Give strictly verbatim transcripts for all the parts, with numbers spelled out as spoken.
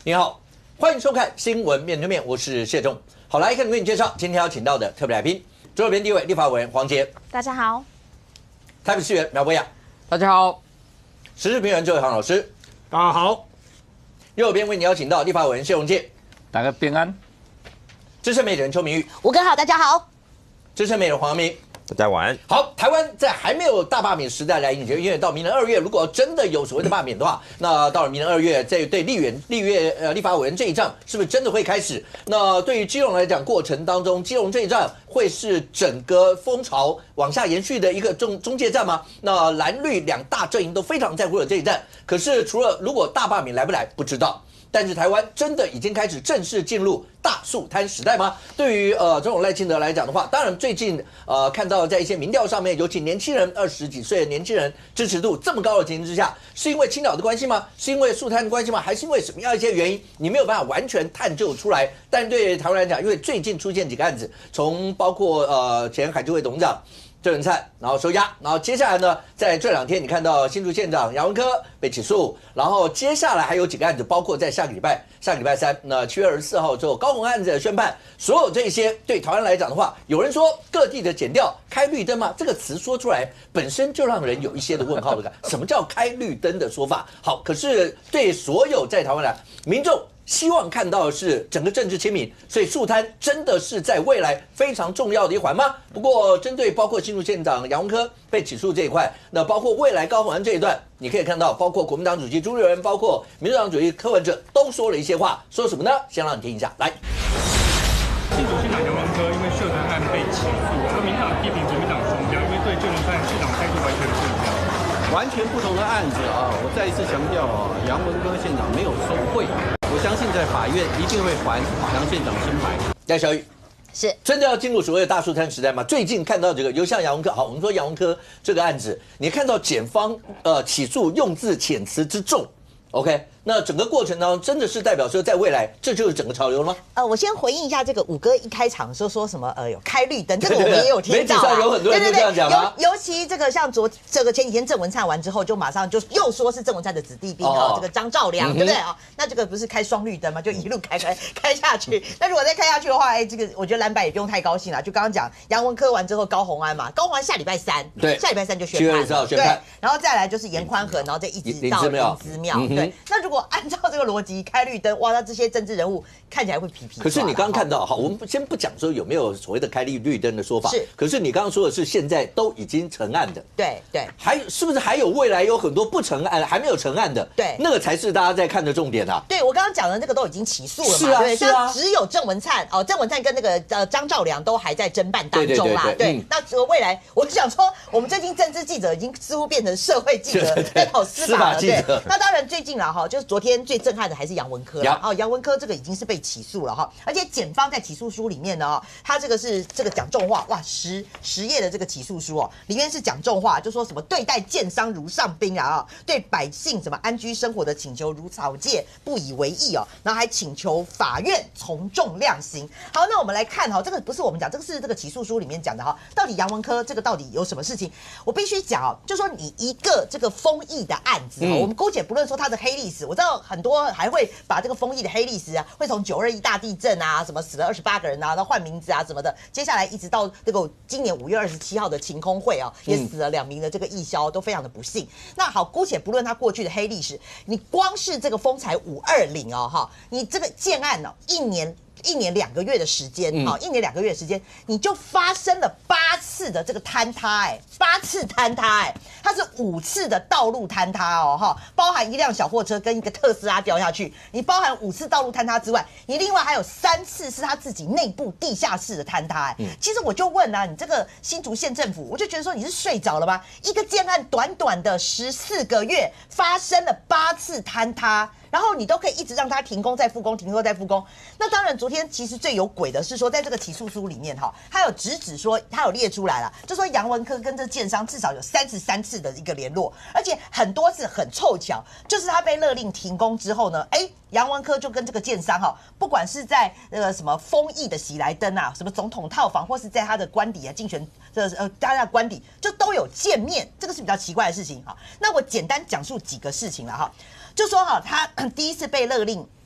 你好，欢迎收看《新闻面对面》，我是谢仲。好，来跟你介绍今天要请到的特别来宾，左手边第一位立法委员黄捷， 大家好； 台北市议员苗博雅， 大家好； 时事评论周伟航老师， 大家好； 右边为你邀请到立法委员谢荣介， 大家平安； 资深媒体人邱明玉， 吴哥好，大家好； 资深媒体人黄阳明。 大家晚安。 好，台湾在还没有大罢免时代来临前，因为到明年二月，如果真的有所谓的罢免的话，那到了明年二月，这对立院、立院呃立法委员这一仗，是不是真的会开始？那对于基隆来讲，过程当中，基隆这一仗会是整个风潮往下延续的一个中中介战吗？那蓝绿两大阵营都非常在乎的这一战，可是除了如果大罢免来不来，不知道。但是台湾真的已经开始正式进入大树摊时代吗？对于呃总统赖清德来讲的话，当然最近呃看到在一些民调上面，尤其年轻人二十几岁的年轻人支持度这么高的情形之下，是因为青岛的关系吗？是因为树摊的关系吗？还是因为什么样一些原因？你没有办法完全探究出来。但对台湾来讲，因为最近出现几个案子，从包括呃前海基会董事长郑文灿，然后收押，然后接下来呢，在这两天你看到新竹县长杨文科被起诉，然后接下来还有几个案子，包括在下个礼拜，下个礼拜三，那七月二十四号之后，高虹案子的宣判，所有这些对台湾来讲的话，有人说各地的检调开绿灯吗？这个词说出来本身就让人有一些的问号的感。什么叫开绿灯的说法？好，可是对所有在台湾的民众，希望看到的是整个政治清明，所以树摊真的是在未来非常重要的一环吗？不过，针对包括新竹县长杨文科被起诉这一块，那包括未来高虹安这一段，你可以看到，包括国民党主席朱立伦，包括民主党主席柯文哲都说了一些话，说什么呢？先让你听一下，来。 新竹县长杨文科因为涉贪案被起诉，而民党批评国民党双标，因为对郑文灿市长态度完全不一样。 完全不同的案子啊！我再一次强调啊，杨文科县长没有受贿，我相信在法院一定会还杨县长清白。 来，小雨， 是真的要进入所谓的大树摊时代吗？最近看到这个，尤像杨文科，好，我们说杨文科这个案子，你看到检方呃起诉用字遣词之重 ，OK， 那整个过程当中真的是代表说，在未来这就是整个潮流了吗？ 呃，我先回应一下这个五哥一开场说说什么呃有开绿灯，这个我们也有听到、啊， 媒体上有很多人都这样讲啊。 尤尤其这个像昨这个前几天郑文灿完之后，就马上就又说是郑文灿的子弟兵啊、哦，这个张兆良、嗯、对不对啊？那这个不是开双绿灯吗？就一路开开开下去。那如果再开下去的话，哎，这个我觉得蓝白也不用太高兴了。就刚刚讲杨文科完之后，高虹安嘛，高虹安下礼拜三， 对， 下礼拜三就宣判了， 宣判， 对，然后再来就是严宽恒，然后再一直到林姿妙， 嗯、 对。那如果按照这个逻辑开绿灯，哇，那这些政治人物看起来会皮皮。 可是你刚刚看到，好，我们先不讲说有没有所谓的开绿绿灯的说法， 是。 可是你刚刚说的是现在都已经成案的， 对对。 还是不是还有未来有很多不成案还没有成案的？ 对， 那个才是大家在看的重点啊。 对，我刚刚讲的那个都已经起诉了嘛， 是啊， 对， 是啊。 只有郑文灿哦，郑文灿跟那个呃张兆良都还在侦办当中啦。 对对对对对，那这个未来，我想说，我们最近政治记者已经似乎变成社会记者，在跑司法了。对，那当然最近了哈，就是昨天最震撼的还是杨文科了。哦，杨文科这个已经是被起诉了哈，而且检方在起诉书里面呢，哦，他这个是这个讲重话，哇，十十页的这个起诉书哦，里面是讲重话，就说什么对待建商如上宾啊，对百姓什么安居生活的请求如草芥，不以为意哦，然后还请求法院从重量刑。好，那我们来看哈，这个不是我们讲，这个是这个起诉书里面讲的哈，到底杨文科这个到底有什么事情？我必须讲哦，就说你一个这个丰益的案子，嗯，我们姑且不论说它的黑历史，我知道很多还会把这个丰益的黑历史啊，会从九二一大地震啊，什么死了二十八个人啊，然后换名字啊什么的，接下来一直到这个今年五月二十七号的晴空会啊，也死了两名的这个义消，都非常的不幸。那好，姑且不论他过去的黑历史，你光是这个风采五二零哦哈，你这个建案哦，一年。一年两个月的时间，好、嗯，一年两个月的时间，你就发生了八次的这个坍塌，哎，八次坍塌，哎，它是五次的道路坍塌哦，哈，包含一辆小货车跟一个特斯拉掉下去，你包含五次道路坍塌之外，你另外还有三次是他自己内部地下室的坍塌，哎、嗯，其实我就问啊，你这个新竹县政府，我就觉得说你是睡着了吗？一个建案短短的十四个月，发生了八次坍塌。然后你都可以一直让它停工再复工，停工再复工。那当然，昨天其实最有鬼的是说，在这个起诉书里面哈，他有直指说，他有列出来了，就说杨文科跟这建商至少有三十三次的一个联络，而且很多次很凑巧，就是他被勒令停工之后呢，哎，杨文科就跟这个建商哈，不管是在那个什么丰益的喜来登啊，什么总统套房，或是在他的官邸啊竞选这呃大家的官邸，就都有见面，这个是比较奇怪的事情哈。那我简单讲述几个事情了哈。就说哈，他第一次被勒令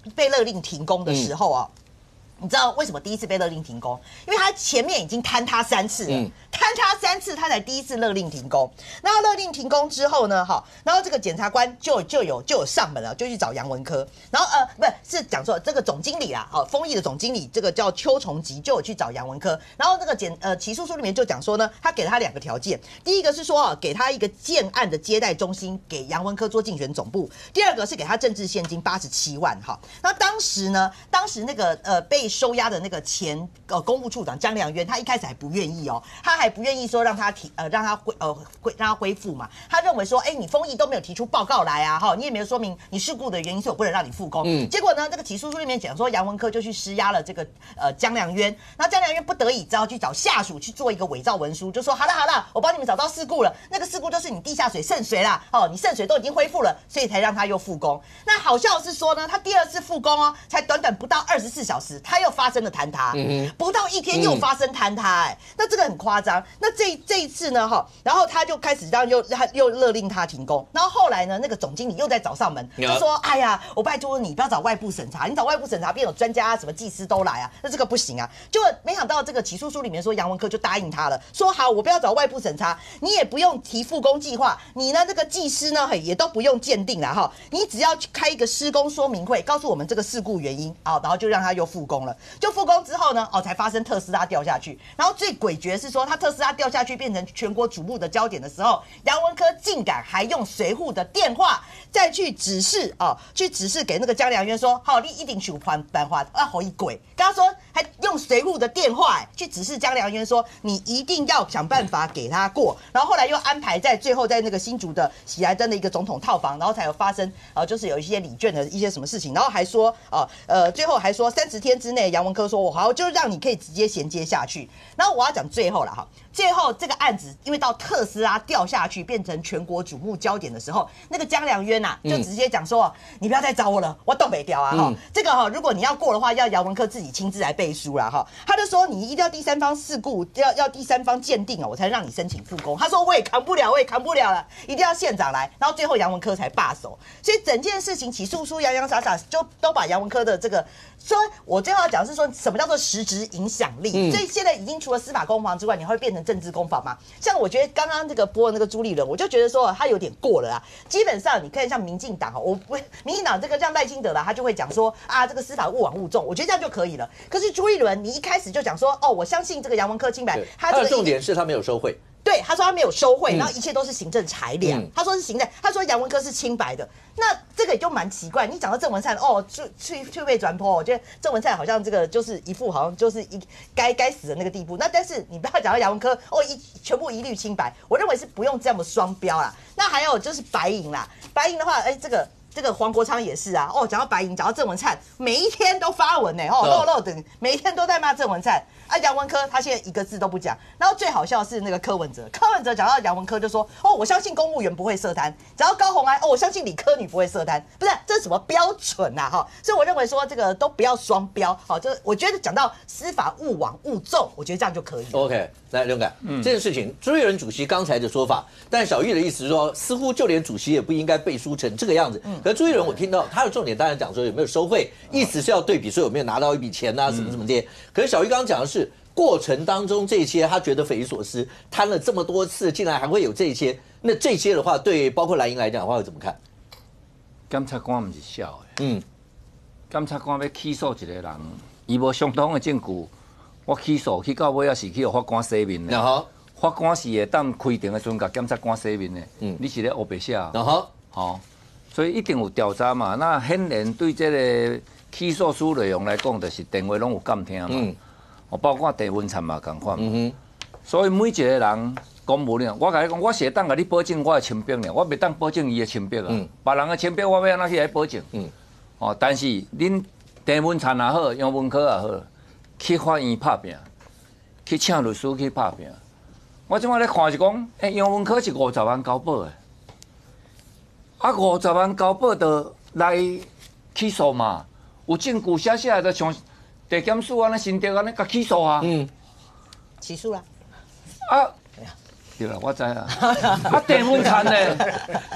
被勒令停工的时候啊。嗯你知道为什么第一次被勒令停工？因为他前面已经坍塌三次了，嗯、坍塌三次，他才第一次勒令停工。那勒令停工之后呢？哈，然后这个检察官就就有就有上门了，就去找杨文科。然后呃，不是是讲错，这个总经理啊，好，丰益的总经理，这个叫邱崇吉，就有去找杨文科。然后这个检呃起诉书里面就讲说呢，他给了他两个条件，第一个是说啊，给他一个建案的接待中心，给杨文科做竞选总部；第二个是给他政治现金八十七万。哈，那当时呢，当时那个呃被收押的那个前呃公务处长江良渊，他一开始还不愿意哦，他还不愿意说让他提呃让他恢呃恢让他恢复嘛，他认为说，哎，你丰益都没有提出报告来啊，哈，你也没有说明你事故的原因，所以我不能让你复工。嗯，结果呢，这个起诉书里面讲说，杨文科就去施压了这个呃江良渊，然后江良渊不得已只好去找下属去做一个伪造文书，就说好了好了，我帮你们找到事故了，那个事故就是你地下水渗水啦，哦，你渗水都已经恢复了，所以才让他又复工。那好笑的是说呢，他第二次复工哦，才短短不到二十四小时，他又发生了坍塌，嗯、不到一天又发生坍塌、欸，哎、嗯，那这个很夸张。那这这一次呢，哈，然后他就开始让又他又勒令他停工，然后后来呢，那个总经理又在找上门，就说，哎呀，我拜托你不要找外部审查，你找外部审查，变有专家啊，什么技师都来啊，那这个不行啊。就没想到这个起诉书里面说，杨文科就答应他了，说好，我不要找外部审查，你也不用提复工计划，你呢这个技师呢也都不用鉴定了哈，你只要去开一个施工说明会，告诉我们这个事故原因啊，然后就让他又复工了。就复工之后呢，哦，才发生特斯拉掉下去。然后最诡谲是说，他特斯拉掉下去变成全国瞩目的焦点的时候，杨文科竟敢还用随扈的电话再去指示哦，去指示给那个江良渊说，好、哦，你一定去还办法啊，好一鬼。跟他说，还用随扈的电话去指示江良渊说，你一定要想办法给他过。然后后来又安排在最后在那个新竹的喜来登的一个总统套房，然后才有发生呃，就是有一些礼券的一些什么事情，然后还说哦呃，最后还说三十天之内，杨文科说我好，就让你可以直接衔接下去。然后我要讲最后了哈，最后这个案子因为到特斯拉掉下去变成全国瞩目焦点的时候，那个江良渊呐、啊、就直接讲说、嗯、你不要再找我了，我东北调啊哈、嗯，这个哈如果你要过的话，要杨文科自己亲自来背书啦哈。他就说你一定要第三方事故，要要第三方鉴定啊，我才让你申请复工。他说我也扛不了，我也扛不了了，一定要县长来。然后最后杨文科才罢手，所以整件事情起诉书洋洋洒洒就都把杨文科的这个说，我最后要讲是说什么叫做实质影响力。嗯、所以现在已经除了司法攻防之外，你会变成政治攻防吗？像我觉得刚刚这个播的那个朱立伦，我就觉得说他有点过了啊。基本上你看像民进党，我民进党这个像赖清德啦，他就会讲说啊这个司法勿枉勿纵，我觉得这样就可以了。可是朱立伦，你一开始就讲说哦，我相信这个杨文科清白， 他的重点是他没有收贿。 对，他说他没有收贿，然后一切都是行政裁量。嗯、他说是行政，他说杨文科是清白的，那这个也就蛮奇怪。你讲到郑文灿，哦，去去去被转播，我觉得郑文灿好像这个就是一副好像就是一该该死的那个地步。那但是你不要讲到杨文科，哦，一全部一律清白，我认为是不用这么双标啦。那还有就是白银啦，白银的话，哎，这个。这个黄国昌也是啊，哦，讲到白银，讲到郑文灿，每一天都发文呢，哦，漏漏等，每一天都在骂郑文灿。啊，杨文科他现在一个字都不讲。然后最好笑的是那个柯文哲，柯文哲讲到杨文科就说，哦，我相信公务员不会涉贪；讲到高虹安，哦，我相信理科女不会涉贪。不是，这是什么标准呐？哈，所以我认为说这个都不要双标。好，就我觉得讲到司法勿枉勿纵，我觉得这样就可以了。 OK， 来刘感，嗯，这件事情朱立伦主席刚才的说法，但小玉的意思是说，似乎就连主席也不应该背书成这个样子。嗯，可是朱立伦我听到他的重点当然讲说有没有收贿，意思是要对比说有没有拿到一笔钱啊，什么什么这些。可是小玉刚刚讲的是过程当中这些他觉得匪夷所思，贪了这么多次，竟然还会有这些。那这些的话，对包括蓝营来讲的话，会怎么看？ 检察官不是小的， 嗯， 检察官要起诉一个人，伊无相当的证据，我起诉去到尾也是去予法官洗面的。 好， 法官是会当开庭的时阵，甲检察官洗面的。嗯，你是咧黑白写。 然后， 好。所以一定有调查嘛，那显然对这个起诉书内容来讲，就是电话拢有监听嘛，嗯，哦，包括地文产嘛共款嘛，嗯、所以每一个人公务员，我甲你讲，我是当甲你保证我的清白呢，我袂当保证伊的清白啊，嗯、别人的清白我要安怎去来保证？嗯，哦，但是恁地文产也好，杨文科也好，去法院拍拼，去请律师去拍拼，我即摆咧看是讲，诶、欸，杨文科是五十万交保的。啊，五十万交保就来起诉嘛，有证据写写来就像地检署安尼、新竹安尼甲起诉啊。嗯， 起诉啦。 啊，对啦，我知啊。啊，地文产呢？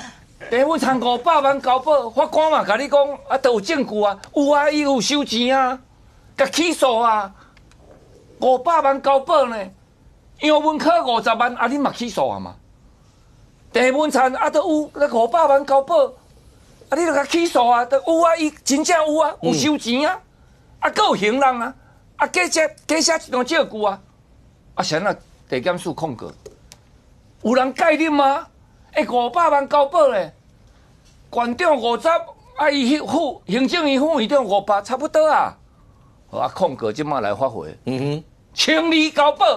地文产五百万交保，法官嘛甲你讲，啊，都有证据啊，有啊，伊有收钱啊，甲起诉啊，五百万交保呢，杨文科五十万，啊，你嘛起诉啊嘛？地文产啊，都有那五百万交保，啊，你著甲起诉啊，都有啊，伊真正有啊，有收钱啊，啊，佫有行人啊，啊，加写加写一段证据啊，啊，谁啊？地检署控告，有人介入吗？哎，五百万交保咧，县长五十，啊，伊副行政院副院长五百，差不多啊。好啊，控告即马来发回，嗯哼，清理交保，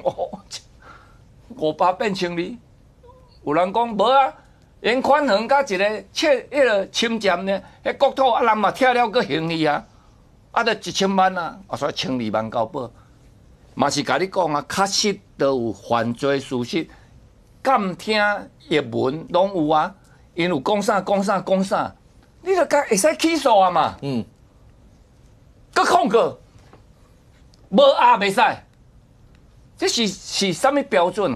五百变清理。有人讲无啊，严宽恒甲一个切迄个侵占呢，迄国土啊，人嘛拆了个行李啊，啊，得一千万啊，啊，所以清理万交保。嘛是甲你讲啊，确实都有犯罪事实，监听译文拢有啊，因有讲啥讲啥讲啥，你著甲会使起诉啊嘛。嗯。佮控告，无压袂使，这是是啥物标准？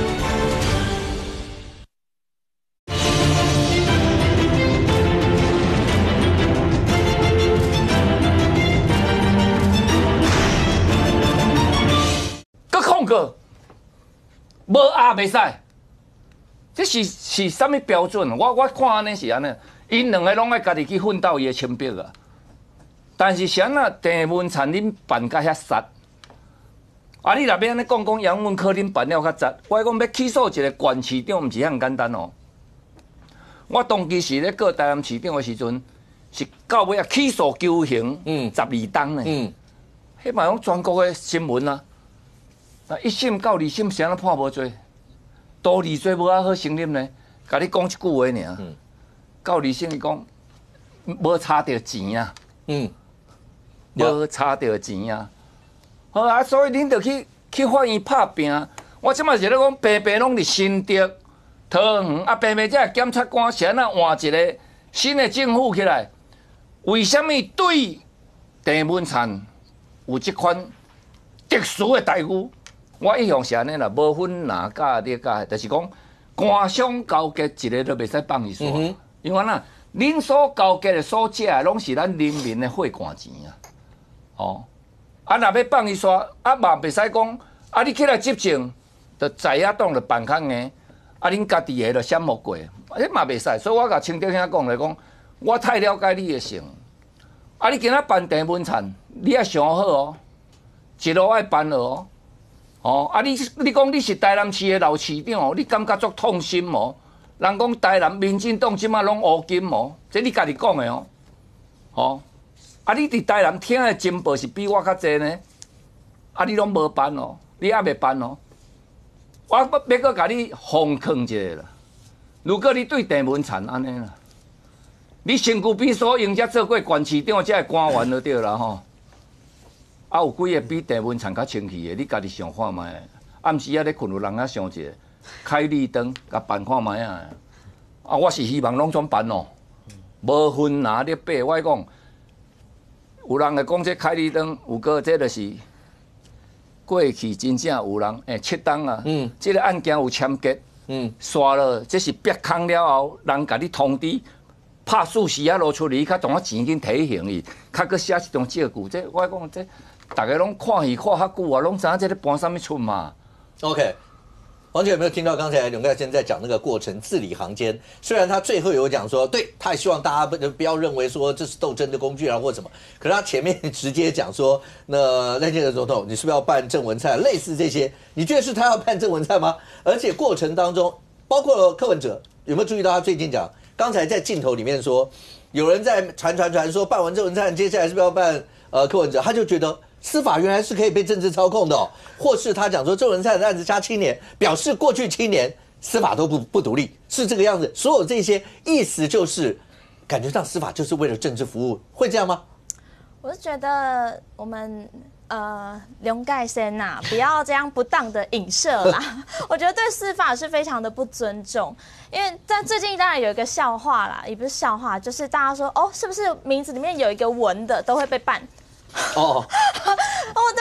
控告无压袂使，这是是啥物标准？我我看安尼是安尼，因两个拢爱家己去奋斗伊的清白啊。但是啥啊？郑文灿恁办甲遐杀，啊！你若要安尼讲讲杨文科恁办了较杂，我讲要起诉一个县市长，毋是遐简单哦。我当其时咧过台南市长的时阵，是到尾啊起诉求刑，嗯，十二档呢，嗯，迄嘛讲全国的新闻啊。那一审到二审，谁人判无罪？多二罪无啊好成立呢？甲你讲一句话尔，嗯、到二审伊讲无差着钱啊，嗯，无差着钱啊。好啊，所以恁着去去法院拍拼。我即摆是咧讲，平平拢伫新竹、桃园啊，平平这检察官谁人换一个新的政府起来？为什么对郑文灿有即款特殊的待遇？我一向是安尼啦，无分哪家哪家，就是讲官商勾结一个都袂使放伊煞，嗯、因为呐，恁所勾结的所借的，拢是咱人民的血汗钱啊！哦，啊，若要放伊煞，啊嘛袂使讲，啊你起来执政，就在野党就办空的，啊恁家己的就闪莫过，迄嘛袂使。所以我甲清德兄讲来讲，我太了解你的性，啊你今仔办郑文灿，你也想好哦，一路爱办哦。哦，啊！你你讲你是台南市的老市长哦，你感觉足痛心哦？人讲台南民进党即马拢乌金哦，这你家己讲的哦。哦，啊！你伫台南听的情报是比我较济呢，啊！你拢无办哦，你还袂办哦。我要要搁甲你奉劝一下啦。如果你对郑文灿安尼啦，你身躯边所用才做过县市长，才会官员就对啦吼。啊，有几个比郑文灿较清气的，你家己想看觅。暗时啊，咧困有人啊想一个开绿灯，甲办看觅啊。啊，我是希望拢总办哦，无分哪咧爬。我讲，有人会讲这开绿灯，有个这就是过去真正有人诶，切档啊。嗯。这个案件有签结。嗯。刷了，这是逼空了后，人甲你通知。拍数时啊，落出嚟，较同我钱紧提醒伊，较搁写一张借据。这我讲这，大家拢看戏看较久啊，拢知影这咧搬啥物出嘛。 OK， 王姐有没有听到刚才刘盖先在讲那个过程字里行间？虽然他最后有讲说，对他也希望大家不不要认为说这是斗争的工具啊或什么，可是他前面直接讲说，那赖清德总统，你是不是要办郑文灿？类似这些，你觉得是他要办郑文灿吗？而且过程当中，包括柯文哲，有没有注意到他最近讲？刚才在镜头里面说，有人在传传传说办完郑文灿，接下来是不是要办呃柯文哲？他就觉得司法原来是可以被政治操控的、哦，或是他讲说郑文灿的案子加七年，表示过去七年司法都不不独立，是这个样子。所有这些意思就是感觉上司法就是为了政治服务，会这样吗？ 我是觉得我们。呃，刘盖先呐，不要这样不当的影射啦。我觉得对司法是非常的不尊重，因为在最近当然有一个笑话啦，也不是笑话，就是大家说哦，是不是名字里面有一个文的都会被办？哦，我当然当然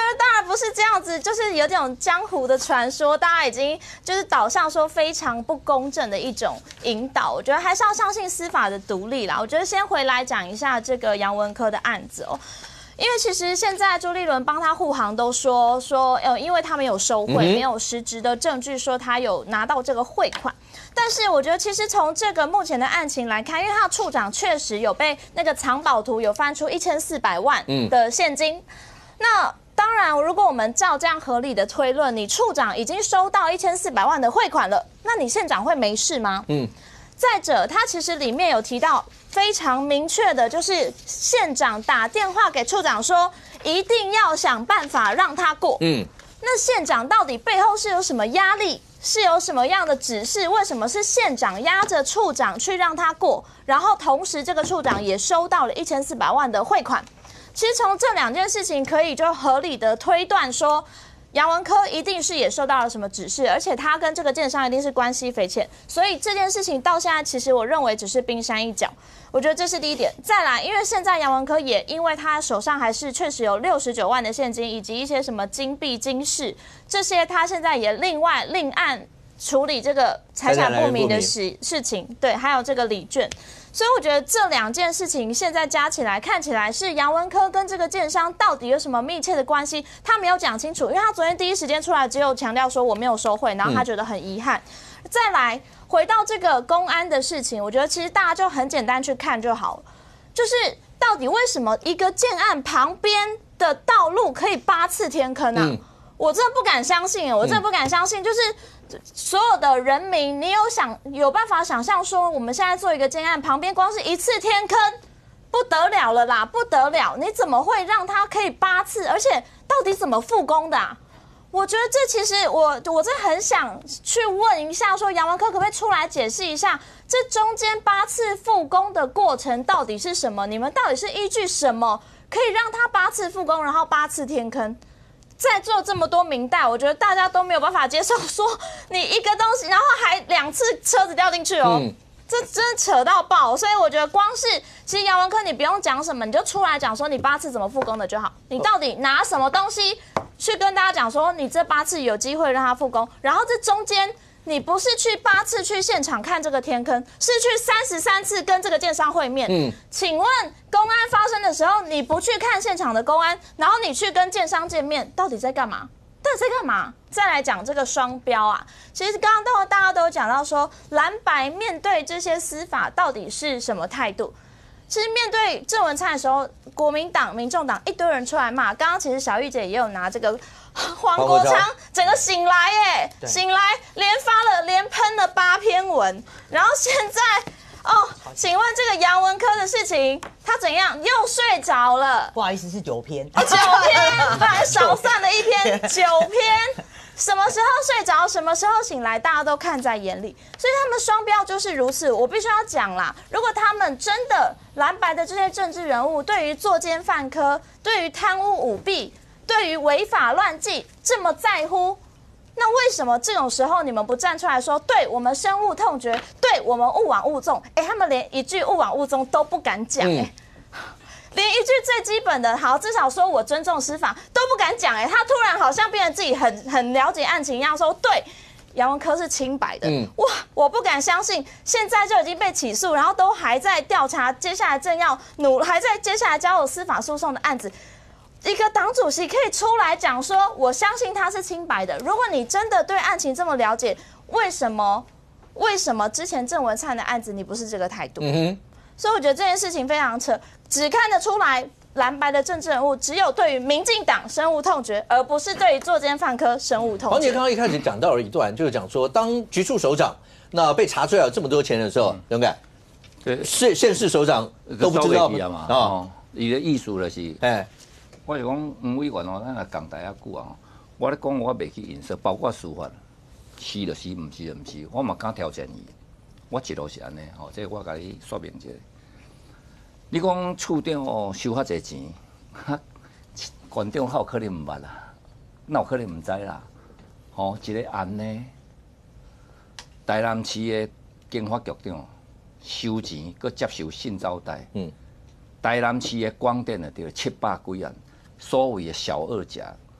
不是这样子，就是有点江湖的传说，大家已经就是导向说非常不公正的一种引导。我觉得还是要相信司法的独立啦。我觉得先回来讲一下这个杨文科的案子哦。因为其实现在朱立伦帮他护航都说说，呃，因为他没有收贿，没有实质的证据说他有拿到这个汇款。但是我觉得，其实从这个目前的案情来看，因为他的处长确实有被那个藏宝图有翻出一千四百万的现金，嗯、那当然，如果我们照这样合理的推论，你处长已经收到一千四百万的汇款了，那你县长会没事吗？嗯。再者，他其实里面有提到非常明确的，就是县长打电话给处长说，一定要想办法让他过。嗯，那县长到底背后是有什么压力？是有什么样的指示？为什么是县长压着处长去让他过？然后同时这个处长也收到了一千四百万的汇款。其实从这两件事情可以就合理的推断说，杨文科一定是也受到了什么指示，而且他跟这个建商一定是关系匪浅，所以这件事情到现在，其实我认为只是冰山一角。我觉得这是第一点。再来，因为现在杨文科也因为他手上还是确实有六十九万的现金，以及一些什么金币、金饰，这些他现在也另外另案处理这个财产不明的事事情，对，还有这个礼券。所以我觉得这两件事情现在加起来，看起来是杨文科跟这个建商到底有什么密切的关系，他没有讲清楚，因为他昨天第一时间出来只有强调说我没有收贿，然后他觉得很遗憾。嗯、再来回到这个公安的事情，我觉得其实大家就很简单去看就好了，就是到底为什么一个建案旁边的道路可以八次天坑啊？嗯、我真的不敢相信，我真的不敢相信，就是。所有的人民，你有想有办法想象说，我们现在做一个建案，旁边光是一次天坑，不得了了啦，不得了！你怎么会让它可以八次？而且到底怎么复工的啊？我觉得这其实我我真的很想去问一下，说杨文科可不可以出来解释一下，这中间八次复工的过程到底是什么？你们到底是依据什么可以让它八次复工，然后八次天坑？在座这么多民代，我觉得大家都没有办法接受，说你一个东西，然后还两次车子掉进去哦，嗯、这真的扯到爆。所以我觉得光是其实杨文科你不用讲什么，你就出来讲说你八次怎么复工的就好。你到底拿什么东西去跟大家讲说你这八次有机会让它复工？然后这中间你不是去八次去现场看这个天坑，是去三十三次跟这个建商会面。嗯，请问公安发生的时候，你不去看现场的公安，然后你去跟建商见面，到底在干嘛？到底在干嘛？再来讲这个双标啊，其实刚刚都大家都有讲到说，蓝白面对这些司法到底是什么态度？其实面对郑文灿的时候，国民党、民众党一堆人出来骂。刚刚其实小玉姐也有拿这个黄国昌整个醒来耶，醒来连发了连喷了八篇文，然后现在哦，请问这个杨文科的事情，他怎样又睡着了？ 不好意思，是九篇， 哦、九篇，本来少算了一篇，九篇。什么时候睡着，什么时候醒来，大家都看在眼里，所以他们双标就是如此。我必须要讲啦，如果他们真的蓝白的这些政治人物，对于作奸犯科，对于贪污舞弊，对于违法乱纪这么在乎，那为什么这种时候你们不站出来说，对我们深恶痛绝，对我们勿往勿纵？哎，他们连一句勿往勿纵都不敢讲，哎、嗯。连一句最基本的好，至少说我尊重司法都不敢讲，哎，他突然好像变得自己很很了解案情一样，说对，杨文科是清白的，嗯，哇，我不敢相信，现在就已经被起诉，然后都还在调查，接下来正要努，还在接下来交由司法诉讼的案子，一个党主席可以出来讲说，我相信他是清白的。如果你真的对案情这么了解，为什么为什么之前郑文灿的案子你不是这个态度？嗯哼。所以我觉得这件事情非常扯，只看得出来蓝白的政治人物只有对于民进党深恶痛绝，而不是对于作奸犯科深恶痛绝。 黄姐刚刚一开始讲到了一段，就是讲说，当局处首长那被查出来有这么多钱的时候，勇敢，对，县县市首长都不知道嘛啊，伊的意思就是，哎，我就讲吴委员哦，咱来讲大家久啊，我咧讲我袂去影射，包括司法，是就是，唔是就唔是，我嘛敢挑战伊。我一路是安尼，吼，这我甲你说明一下。你讲处长哦收遐济钱，县长还有可能唔捌啦，哪有可能唔知啦？吼，一个案呢，台南市的警察局长收钱，佮接受性招待。嗯。台南市的广电呢，就七百几案，所谓的小二甲，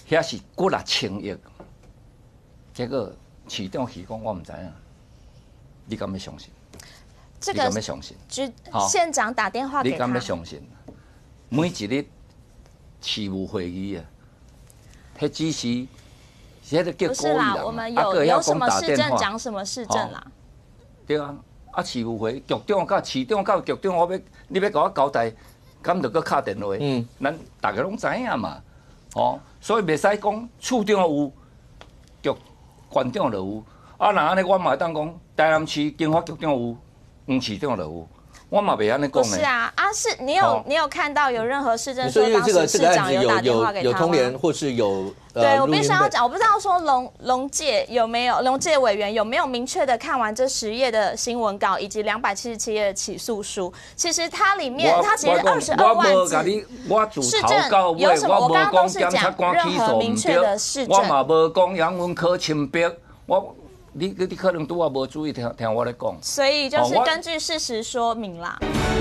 遐是几六千亿，结果市长去讲我唔知影，你敢要相信？ 这你敢要个相信？ 局县长打电话给他， 你敢要相信？每一日市务会议啊，迄只是，迄个叫不是啦，我们有有什么市政讲什么市政啦。 对啊，啊市务会局长甲市长甲局长，我要你要甲我交代，敢着搁敲电话？嗯，咱大家拢知影嘛，哦，所以袂使讲处长有，局县长就有，啊那安尼我嘛会当讲台南市经发局长有，黄市长就有。我嘛袂安尼讲呢。 不是啊，啊是你有、哦、你有看到有任何市政说当时市长有打电话给他吗？ 有通联或是有呃、 对我必须要讲，我不知道说龙龙介有没有龙介委员有没有明确的看完这十页的新闻稿以及两百七十七页的起诉书。其实它里面它其实二十二万字，市政有什么？我刚刚都是讲任何明确的市政。 我嘛无讲杨文科亲笔，我。你你你可能拄啊无注意听听我咧讲， 所以就是根据事实说明啦。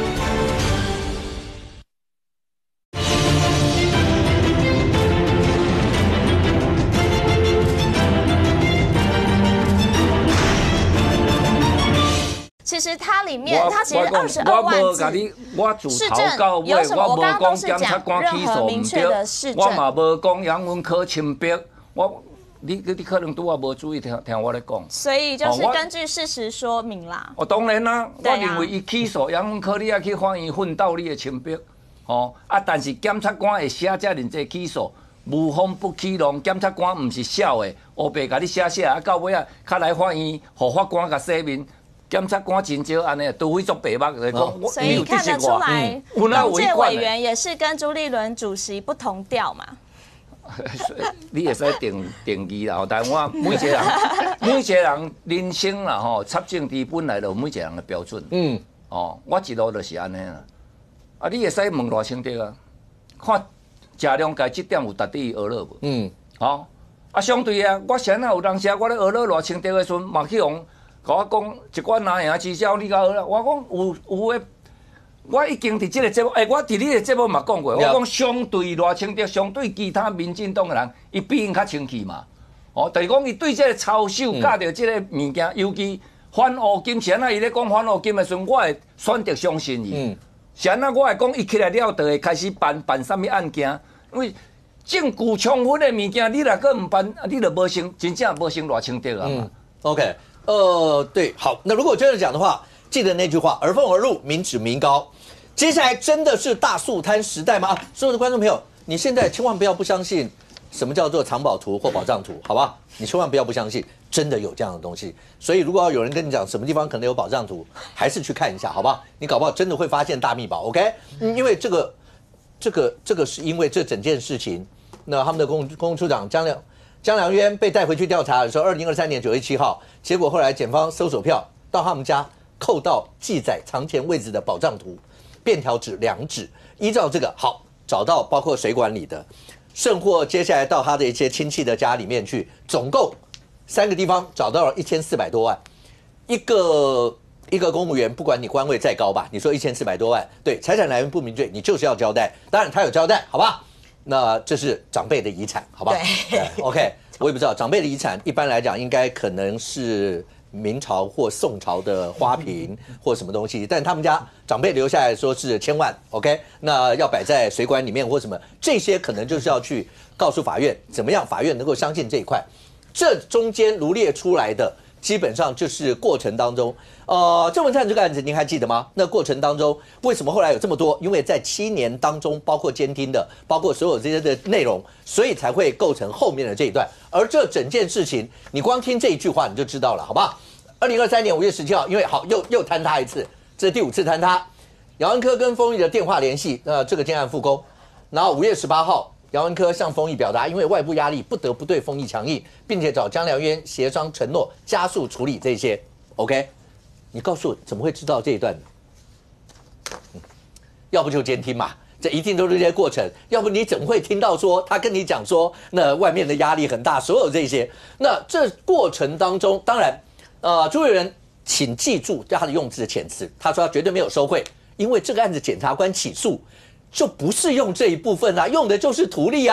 其实它里面，它其实二十二万字，市政有什么？我刚刚都是讲任何明确的市政。 我嘛无讲杨文科亲笔，我。你你你可能拄啊无注意听听我咧讲， 所以就是根据事实说明啦。 哦，当然啦，我认为伊起诉杨文科，你也去法院奋斗你的亲笔，哦啊，但是检察官会写遮尔济起诉，无风不起浪，检察官毋是小的，黑白甲你写写，啊到尾啊，较来法院，互法官甲说明，检察官真少安尼，除非做白目来讲， 所以看得出来，龙介委员也是跟朱立伦主席不同调嘛。 你会使定定义啦，但我每一个人每一个人人生啦吼，插政治本来就有每一个人的标准。嗯，哦，我一路就是安尼啦。啊，你会使问偌清楚啊？看食量介这点有达底学了无？嗯，哦，啊相对啊，我先啊有当时我咧学了偌清楚的时阵，嘛去用甲我讲一寡拿赢之少，你甲学了，我讲有有诶。我已经伫即个节目，诶、欸，我伫你个节目嘛讲过，我讲相对偌清楚，相对其他民进党诶人，伊比因较清气嘛。哦，就是讲伊对即个操守，教着即个物件，尤其反乌金，是安那伊咧讲反乌金诶时阵，我会选择相信伊。嗯，是安那我会讲伊起来了，就会开始办办啥物案件，因为证据充分诶物件，你若个毋办，你就无成，真正无成偌清楚啊嘛。嗯 ，OK， 呃，对，好，那如果真的讲的话，记得那句话：耳奉而入，民脂民膏。接下来真的是大素摊时代吗？啊，所有的观众朋友，你现在千万不要不相信什么叫做藏宝图或宝藏图，好吧？你千万不要不相信，真的有这样的东西。所以如果要有人跟你讲什么地方可能有宝藏图，还是去看一下，好不好？你搞不好真的会发现大秘宝 ，OK？ 嗯，因为这个、这个、这个是因为这整件事情，那他们的公公处长江良江良渊被带回去调查的时候，二零二三年九月七号，结果后来检方搜索票到他们家扣到记载藏钱位置的宝藏图。便条纸两纸，依照这个好找到包括水管里的，甚或接下来到他的一些亲戚的家里面去，总共三个地方找到了一千四百多万。一个一个公务员，不管你官位再高吧，你说一千四百多万，对财产来源不明确，你就是要交代。当然他有交代，好吧？那这是长辈的遗产，好吧？对 ，OK， 我也不知道长辈的遗产，一般来讲应该可能是。明朝或宋朝的花瓶或什么东西，但他们家长辈留下来说是千万 ，OK， 那要摆在水管里面或什么，这些可能就是要去告诉法院，怎么样法院能够相信这一块。这中间罗列出来的，基本上就是过程当中，呃，郑文灿这个案子您还记得吗？那过程当中为什么后来有这么多？因为在七年当中，包括监听的，包括所有这些的内容，所以才会构成后面的这一段。而这整件事情，你光听这一句话你就知道了，好不好？二零二三年五月十七号，因为好又又坍塌一次，这是第五次坍塌。姚文科跟丰毅的电话联系，呃，这个建案复工。然后五月十八号，姚文科向丰毅表达，因为外部压力，不得不对丰毅强硬，并且找江良渊协商承诺，加速处理这些。OK， 你告诉我怎么会知道这一段呢？嗯，要不就监听嘛。这一定都是这些过程，要不你怎么会听到说他跟你讲说，那外面的压力很大，所有这些，那这过程当中，当然，呃，朱立伦，请记住他的用字的遣词，他说他绝对没有收贿，因为这个案子检察官起诉就不是用这一部分啊，用的就是图利啊，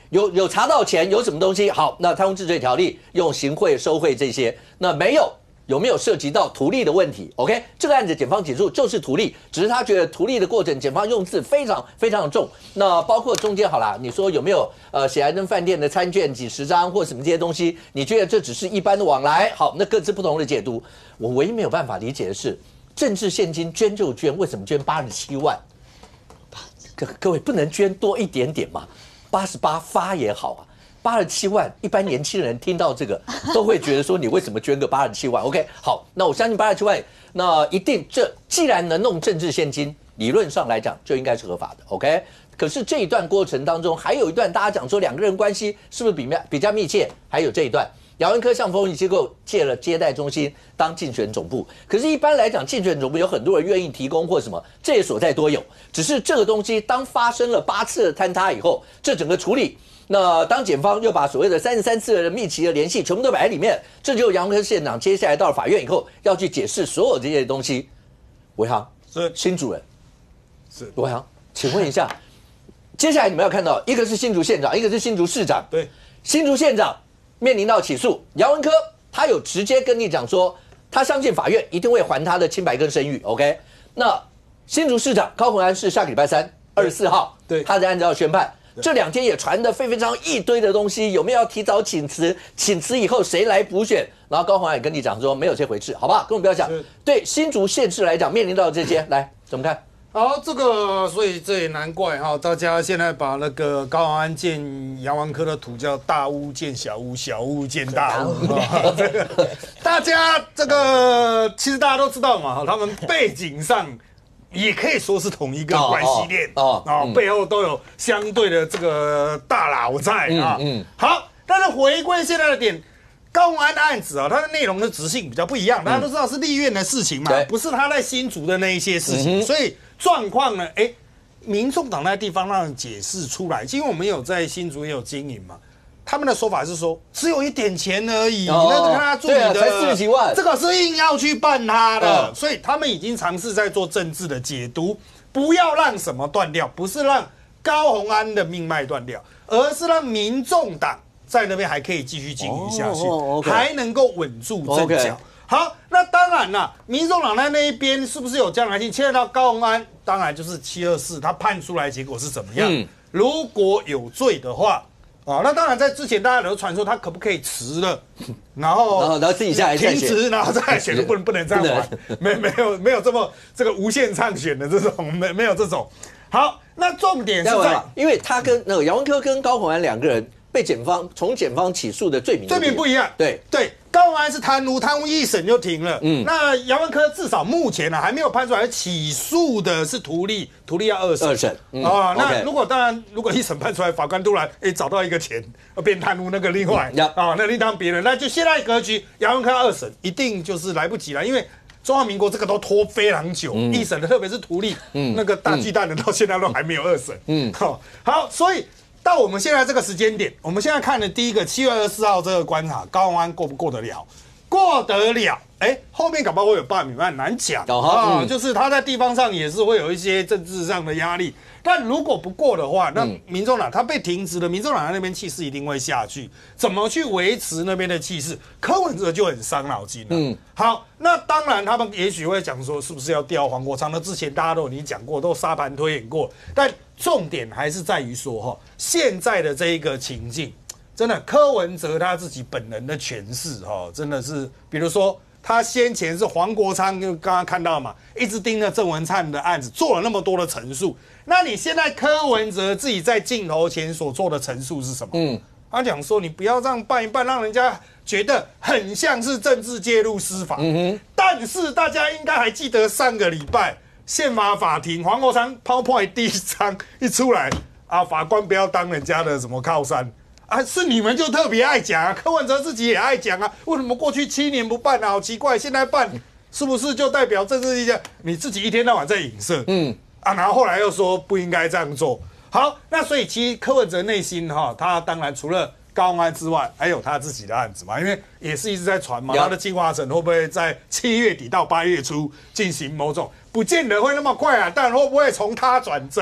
有有查到钱，有什么东西？好，那贪污治罪条例用行贿、收贿这些，那没有。有没有涉及到图利的问题 ？OK， 这个案子检方起诉就是图利，只是他觉得图利的过程，检方用字非常非常的重。那包括中间好啦，你说有没有呃喜来登饭店的餐券几十张或什么这些东西？你觉得这只是一般的往来？好，那各自不同的解读。我唯一没有办法理解的是，政治现金捐就捐，为什么捐八十七万？各各位不能捐多一点点吗？八十八发也好啊。八十七万，一般年轻人听到这个都会觉得说，你为什么捐个八十七万 ？OK， 好，那我相信八十七万，那一定这既然能弄政治现金，理论上来讲就应该是合法的 ，OK。可是这一段过程当中，还有一段大家讲说两个人关系是不是比较比较密切？还有这一段，姚文科向风雨机构借了接待中心当竞选总部，可是一般来讲，竞选总部有很多人愿意提供或什么，这也所在多有。只是这个东西当发生了八次的坍塌以后，这整个处理。那当检方又把所谓的三十三次的密集的联系全部都摆在里面，这就是杨文科县长接下来到了法院以后要去解释所有这些东西。维航是新主人， 是维航，请问一下，接下来你们要看到一个是新竹县长，一个是新竹市长。 对， 新竹县长面临到起诉，姚文科他有直接跟你讲说，他相信法院一定会还他的清白跟声誉。OK， 那新竹市长高虹安是下个礼拜三二十四号， 对， 他的案子要宣判。这两天也传得沸沸扬扬一堆的东西，有没有要提早请辞？请辞以后谁来补选？然后高虹安也跟你讲说没有这回事，好不好？根本不要讲。对新竹县市来讲，面临到这些，来怎么看？ 好，这个所以这也难怪哈，大家现在把那个高虹安建杨文科的图叫大屋建小屋，小屋建大屋。这个大家这个其实大家都知道嘛，他们背景上。也可以说是同一个关系链哦，啊、嗯，背后都有相对的这个大佬在啊。嗯，嗯好，但是回归现在的点，高虹安的案子啊，它的内容的直性比较不一样，大家都知道是立院的事情嘛，嗯、不是他在新竹的那一些事情，嗯、所以状况呢，哎，民众党那地方让人解释出来，因为我们有在新竹也有经营嘛。他们的说法是说，只有一点钱而已，哦、那是看他助理的， 啊、才四十几万， 这个是硬要去办他的，哦、所以他们已经尝试在做政治的解读，不要让什么断掉，不是让高虹安的命脉断掉，而是让民众党在那边还可以继续经营下去，哦、okay, 还能够稳住阵脚。Okay. 好，那当然啦，民众党在那一边是不是有将来性？牵涉到高虹安，当然就是七二四，他判出来结果是怎么样？嗯、如果有罪的话。啊，那当然，在之前大家有传说他可不可以辞了，然后然后然后自己下来停职，然后再来选，不能不能这样玩，没没有没有这么这个无限畅选的这种，没没有这种。好，那重点是在， 因为他跟那个姚文科跟高虹安两个人被检方从检方起诉的罪名罪名不一样， 对对。高虹安是贪污，贪污一审就停了。嗯，那姚文科至少目前呢、啊、还没有判出来，起诉的是图利，图利要二审。 二审、嗯、 啊，那 okay. 如果当然，如果一审判出来，法官突然哎、欸、找到一个钱变贪污，那个另外、嗯、啊，那另当别论。那就现在格局，姚文科二审一定就是来不及了，因为中华民国这个都拖非常久，嗯、一审的特别是图利，嗯，那个大巨蛋的到现在都还没有二审。嗯，好，好，所以。到我们现在这个时间点，我们现在看的第一个七月二十四号这个关卡，高虹安过不过得了？过得了，哎、欸，后面搞不好会有罢免案，难讲啊。嗯、就是他在地方上也是会有一些政治上的压力，但如果不过的话，那民众党他被停职了，民众党在那边气势一定会下去，怎么去维持那边的气势？柯文哲就很伤脑筋了。嗯，好，那当然他们也许会讲说，是不是要调黄国昌？那之前大家都已经讲过，都沙盘推演过，但重点还是在于说哈，现在的这一个情境。真的，柯文哲他自己本人的诠释，哈，真的是，比如说他先前是黄国昌，就刚刚看到嘛，一直盯着郑文灿的案子，做了那么多的陈述。那你现在柯文哲自己在镜头前所做的陈述是什么？嗯，他讲说你不要这样办一办，让人家觉得很像是政治介入司法。嗯哼。但是大家应该还记得上个礼拜宪法法庭黄国昌 PowerPoint 第一章一出来啊，法官不要当人家的什么靠山。啊，是你们就特别爱讲啊，柯文哲自己也爱讲啊。为什么过去七年不办啊？好奇怪，现在办是不是就代表政治意见？你自己一天到晚在影射，嗯啊，然后后来又说不应该这样做。好，那所以其实柯文哲内心哈，他当然除了高虹安之外，还有他自己的案子嘛，因为也是一直在传嘛，他的进化城会不会在七月底到八月初进行某种，不见得会那么快啊，但会不会从他转真？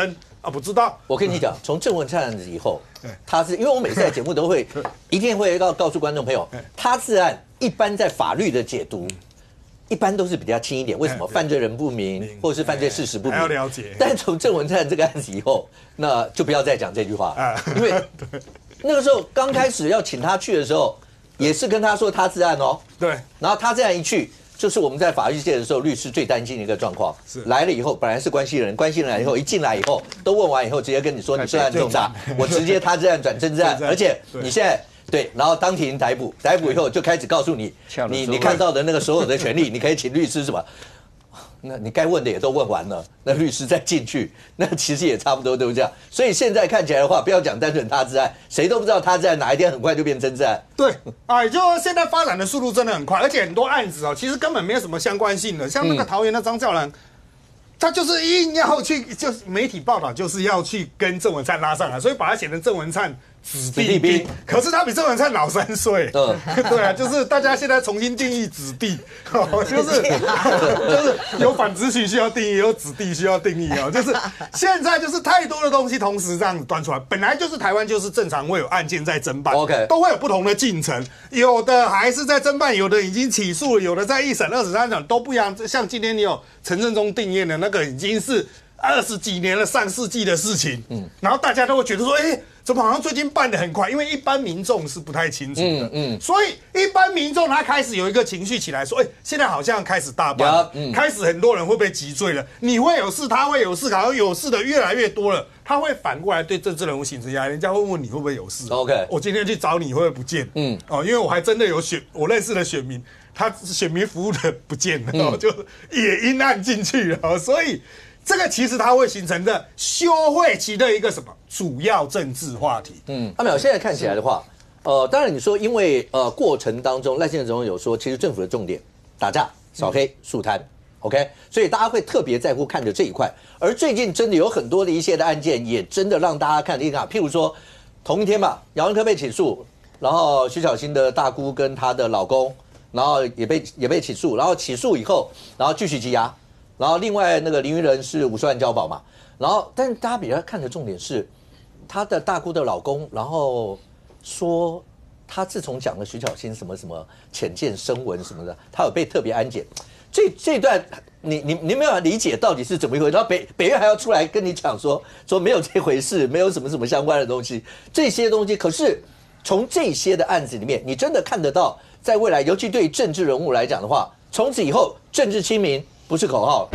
啊，不知道。 我跟你讲，从郑文灿案子以后，他是因为我每次在节目都会一定会告告诉观众朋友，他自案一般在法律的解读。一般都是比较轻一点，为什么？犯罪人不明，或者是犯罪事实不明， 还要了解。 但从郑文灿这个案子以后，那就不要再讲这句话了，因为那个时候刚开始要请他去的时候，也是跟他说他自案哦。 对。 然后他这样一去，就是我们在法律界的时候，律师最担心的一个状况。是。来了以后，本来是关系人，关系人来以后，一进来以后，都问完以后，直接跟你说你涉案重大，我直接他自案转真自案，而且你现在。对，然后当庭逮捕，逮捕以后就开始告诉你，你你看到的那个所有的权利，你可以请律师什么？那你该问的也都问完了，那律师再进去，那其实也差不多都这样。所以现在看起来的话，不要讲单纯他自案，谁都不知道他自案哪一天很快就变真自案。 对，哎，就现在发展的速度真的很快，而且很多案子哦，其实根本没有什么相关性的，像那个桃园的张教兰。他就是硬要去，就是媒体报道就是要去跟郑文灿拉上来，所以把他写成郑文灿子弟兵。可是他比郑文灿老三岁，嗯，对啊，就是大家现在重新定义子弟，哦、就是就是有反子女需要定义，有子弟需要定义哦，就是现在就是太多的东西同时这样子端出来，本来就是台湾就是正常会有案件在侦办 ，OK， 都会有不同的进程，有的还是在侦办，有的已经起诉了，有的在一审、二审、三审都不一样。像今天你有陈振中定谳的那个已经是二十几年了，上世纪的事情，嗯，然后大家都会觉得说，哎、欸，怎么好像最近办得很快？因为一般民众是不太清楚的，嗯嗯，所以一般民众他开始有一个情绪起来，说，哎、欸，现在好像开始大办，嗯，开始很多人会被击坠了，你会有事，他会有事，好像有事的越来越多了，他会反过来对政治人物形成压力，人家会问你会不会有事 ？OK， 我今天去找你会不会不见？嗯，哦，因为我还真的有选我认识的选民。他选民服务的不见了，嗯、就也阴暗进去了，所以这个其实它会形成的休会期的一个什么主要政治话题。 嗯，阿淼现在看起来的话，呃，当然你说因为呃过程当中赖清德总统有说，其实政府的重点打诈、扫黑、肃贪 ，OK， 所以大家会特别在乎看着这一块。而最近真的有很多的一些的案件，也真的让大家看得一看，譬如说同一天吧，杨文科被起诉，然后徐小新的大姑跟她的老公。然后也被也被起诉，然后起诉以后，然后继续羁押，然后另外那个林于仁是五十万交保嘛，然后但是大家比较看的重点是他的大姑的老公，然后说他自从讲了徐小新什么什么浅见声闻什么的，他有被特别安检，这这段你你你没有理解到底是怎么一回事，然后北北院还要出来跟你讲说说没有这回事，没有什么什么相关的东西，这些东西可是从这些的案子里面，你真的看得到。在未来，尤其对政治人物来讲的话，从此以后政治清明不是口号。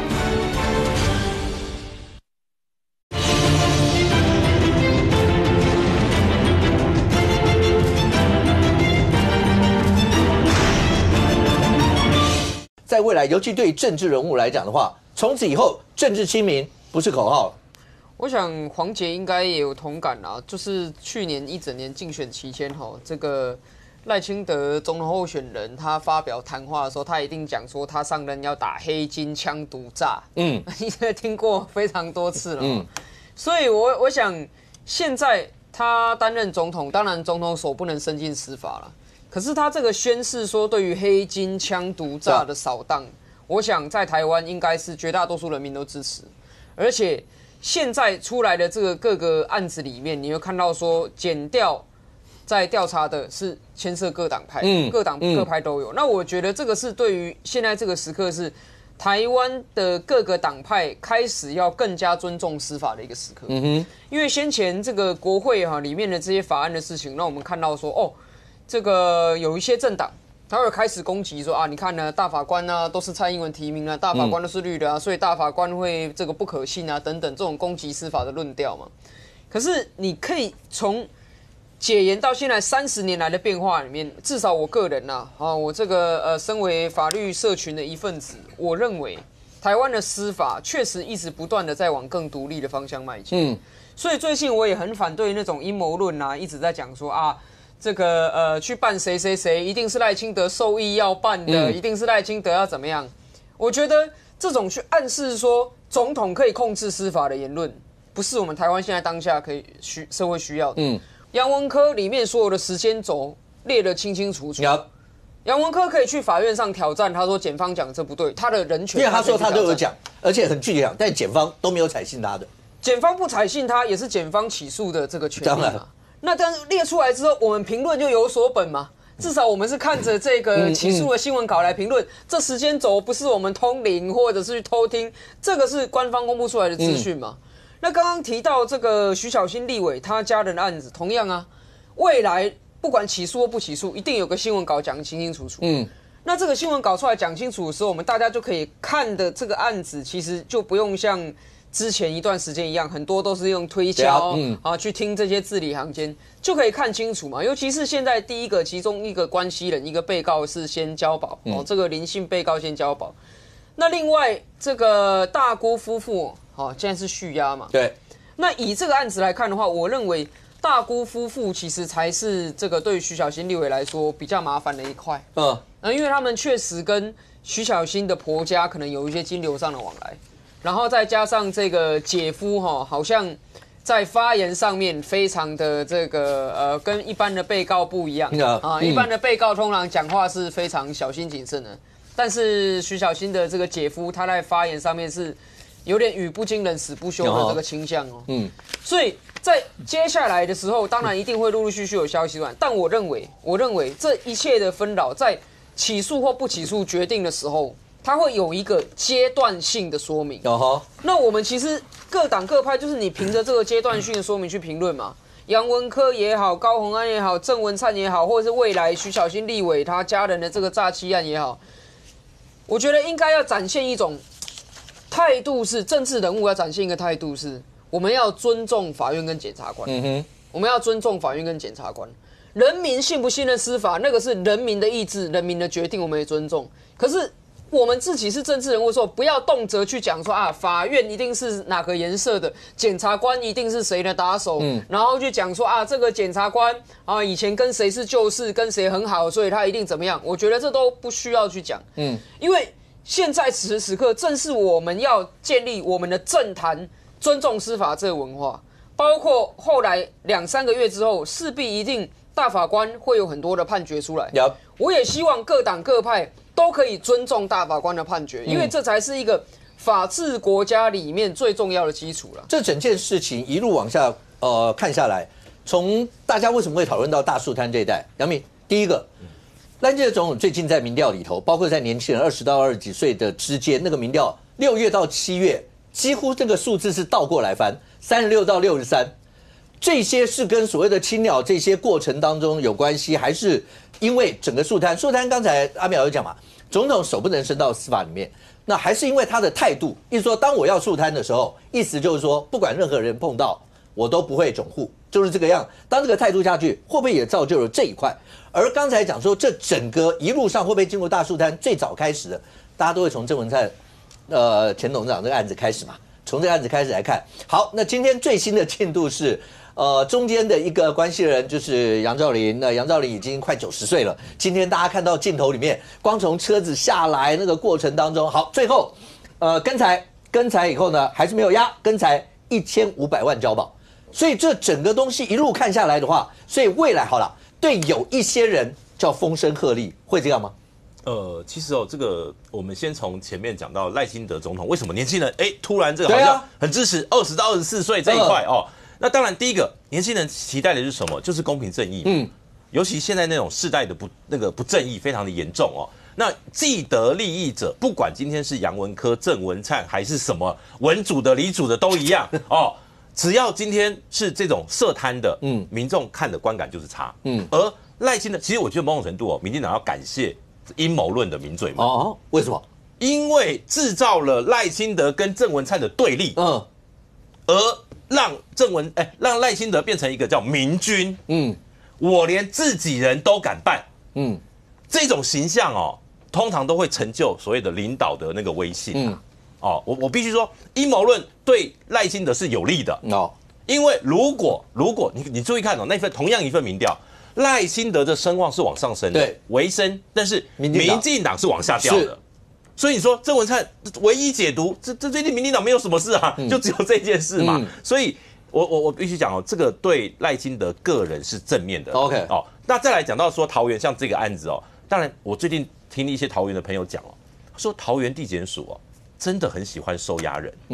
在未来，尤其对政治人物来讲的话，从此以后政治清明不是口号。 我想黄捷应该也有同感啦，就是去年一整年竞选期间，哈，这个。赖清德总统候选人他发表谈话的时候，他一定讲说他上任要打黑金枪毒诈，嗯，你听过非常多次了，嗯，所以我我想现在他担任总统，当然总统手不能伸进司法了，可是他这个宣示说对于黑金枪毒诈的扫荡，我想在台湾应该是绝大多数人民都支持，而且现在出来的这个各个案子里面，你会看到说检调。在调查的是牵涉各党派，嗯、各党各派都有。嗯、那我觉得这个是对于现在这个时刻是台湾的各个党派开始要更加尊重司法的一个时刻。嗯哼，因为先前这个国会哈、啊、里面的这些法案的事情，让我们看到说，哦，这个有一些政党他会开始攻击说啊，你看呢，大法官呢、啊、都是蔡英文提名啊，大法官都是绿的啊，嗯、所以大法官会这个不可信啊等等这种攻击司法的论调嘛。可是你可以从解严到现在三十年来的变化里面，至少我个人呐、啊，啊，我这个呃，身为法律社群的一份子，我认为台湾的司法确实一直不断的在往更独立的方向迈进。嗯，所以最近我也很反对那种阴谋论啊，一直在讲说啊，这个呃，去办谁谁谁，一定是赖清德授意要办的，嗯、一定是赖清德要怎么样？我觉得这种去暗示说总统可以控制司法的言论，不是我们台湾现在当下可以需社会需要的。嗯。杨文科里面所有的时间轴列得清清楚楚。杨文科可以去法院上挑战，他说检方讲这不对，他的人权。 因为他说他都有讲，而且很具体讲，但检方都没有采信他的。 检方不采信他，也是检方起诉的这个权利嘛。那当列出来之后，我们评论就有所本嘛。至少我们是看着这个起诉的新闻稿来评论，这时间轴不是我们通灵或者是去偷听，这个是官方公布出来的资讯嘛。那刚刚提到这个徐小新立委他家人的案子，同样啊，未来不管起诉或不起诉，一定有个新闻稿讲清清楚楚。嗯，那这个新闻稿出来讲清楚的时候，我们大家就可以看的这个案子，其实就不用像之前一段时间一样，很多都是用推敲、嗯、啊去听这些字里行间，就可以看清楚嘛。尤其是现在第一个，其中一个关系人，一个被告是先交保、嗯、哦，这个林姓被告先交保。那另外这个大姑夫妇，哦，现在是续押嘛。 对。 那以这个案子来看的话，我认为大姑夫妇其实才是这个对于徐小新立委来说比较麻烦的一块。嗯。那因为他们确实跟徐小新的婆家可能有一些金流上的往来。然后再加上这个姐夫哈，好像在发言上面非常的这个呃，跟一般的被告不一样啊。一般的被告通常讲话是非常小心谨慎的，但是徐小新的这个姐夫他在发言上面是有点语不惊人死不休的这个倾向哦。嗯，所以在接下来的时候，当然一定会陆陆续续有消息出来，但我认为，我认为这一切的纷扰在起诉或不起诉决定的时候。它会有一个阶段性的说明。Uh-huh. 那我们其实各党各派就是你凭着这个阶段性的说明去评论嘛。杨文科也好，高虹安也好，郑文灿也好，或者是未来徐小新立委他家人的这个诈欺案也好，我觉得应该要展现一种态度，是政治人物要展现一个态度，是我们要尊重法院跟检察官。嗯哼，我们要尊重法院跟检察官。人民信不信任司法，那个是人民的意志、人民的决定，我们也尊重。可是。我们自己是政治人物的时候，不要动辄去讲说啊，法院一定是哪个颜色的，检察官一定是谁的打手，嗯，然后去讲说啊，这个检察官啊以前跟谁是旧识，跟谁很好，所以他一定怎么样。我觉得这都不需要去讲，嗯，因为现在此时此刻正是我们要建立我们的政坛尊重司法这个文化，包括后来两三个月之后，势必一定大法官会有很多的判决出来。Yep. 我也希望各党各派。都可以尊重大法官的判决，因为这才是一个法治国家里面最重要的基础了。 这整件事情一路往下呃看下来，从大家为什么会讨论到大树摊这一代？杨明，第一个，赖清德总统最近在民调里头，包括在年轻人二十到二十几岁的之间，那个民调六月到七月，几乎这个数字是倒过来翻，三十六到六十三。这些是跟所谓的青鸟这些过程当中有关系，还是因为整个树摊？树摊刚才阿苗有讲嘛，总统手不能伸到司法里面，那还是因为他的态度，意思说当我要树摊的时候，意思就是说不管任何人碰到我都不会拥护，就是这个样。当这个态度下去，会不会也造就了这一块？而刚才讲说这整个一路上会不会进入大树摊？最早开始的，大家都会从郑文灿呃前董事长这个案子开始嘛，从这个案子开始来看。好，那今天最新的进度是。呃，中间的一个关系人就是杨兆麟，那杨兆麟已经快九十岁了。今天大家看到镜头里面，光从车子下来那个过程当中，好，最后，呃，跟裁跟裁以后呢，还是没有压，跟裁一千五百万交保。所以这整个东西一路看下来的话，所以未来好了，对有一些人叫风声鹤唳，会这样吗？ 呃，其实哦，这个我们先从前面讲到赖清德总统为什么年轻人哎突然这个好像很支持二十到二十四岁这一块哦。那当然，第一个年轻人期待的是什么？就是公平正义。嗯，尤其现在那种世代的不那个不正义非常的严重哦。那既得利益者，不管今天是杨文科、郑文灿，还是什么文组的、理组的都一样哦。只要今天是这种涉贪的，嗯，民众看的观感就是差。嗯，而赖清德，其实我觉得某种程度哦，民进党要感谢阴谋论的名嘴们。 哦，为什么？ 因为制造了赖清德跟郑文灿的对立。嗯，而让郑文哎、欸，让赖清德变成一个叫明君，嗯，我连自己人都敢办，嗯，这种形象哦，通常都会成就所谓的领导的那个威信、啊，嗯，哦，我我必须说，阴谋论对赖清德是有利的哦，因为如果如果你你注意看哦，那份同样一份民调，赖清德的声望是往上升的，对，微升，但是民进党是往下掉的。所以你说郑文灿唯一解读，这这最近民进党没有什么事啊，嗯、就只有这件事嘛。嗯、所以我我我必须讲哦，这个对赖清德个人是正面的。OK， 哦，那再来讲到说桃园像这个案子哦，当然我最近听一些桃园的朋友讲哦，说桃园地检署哦真的很喜欢收押人。嗯，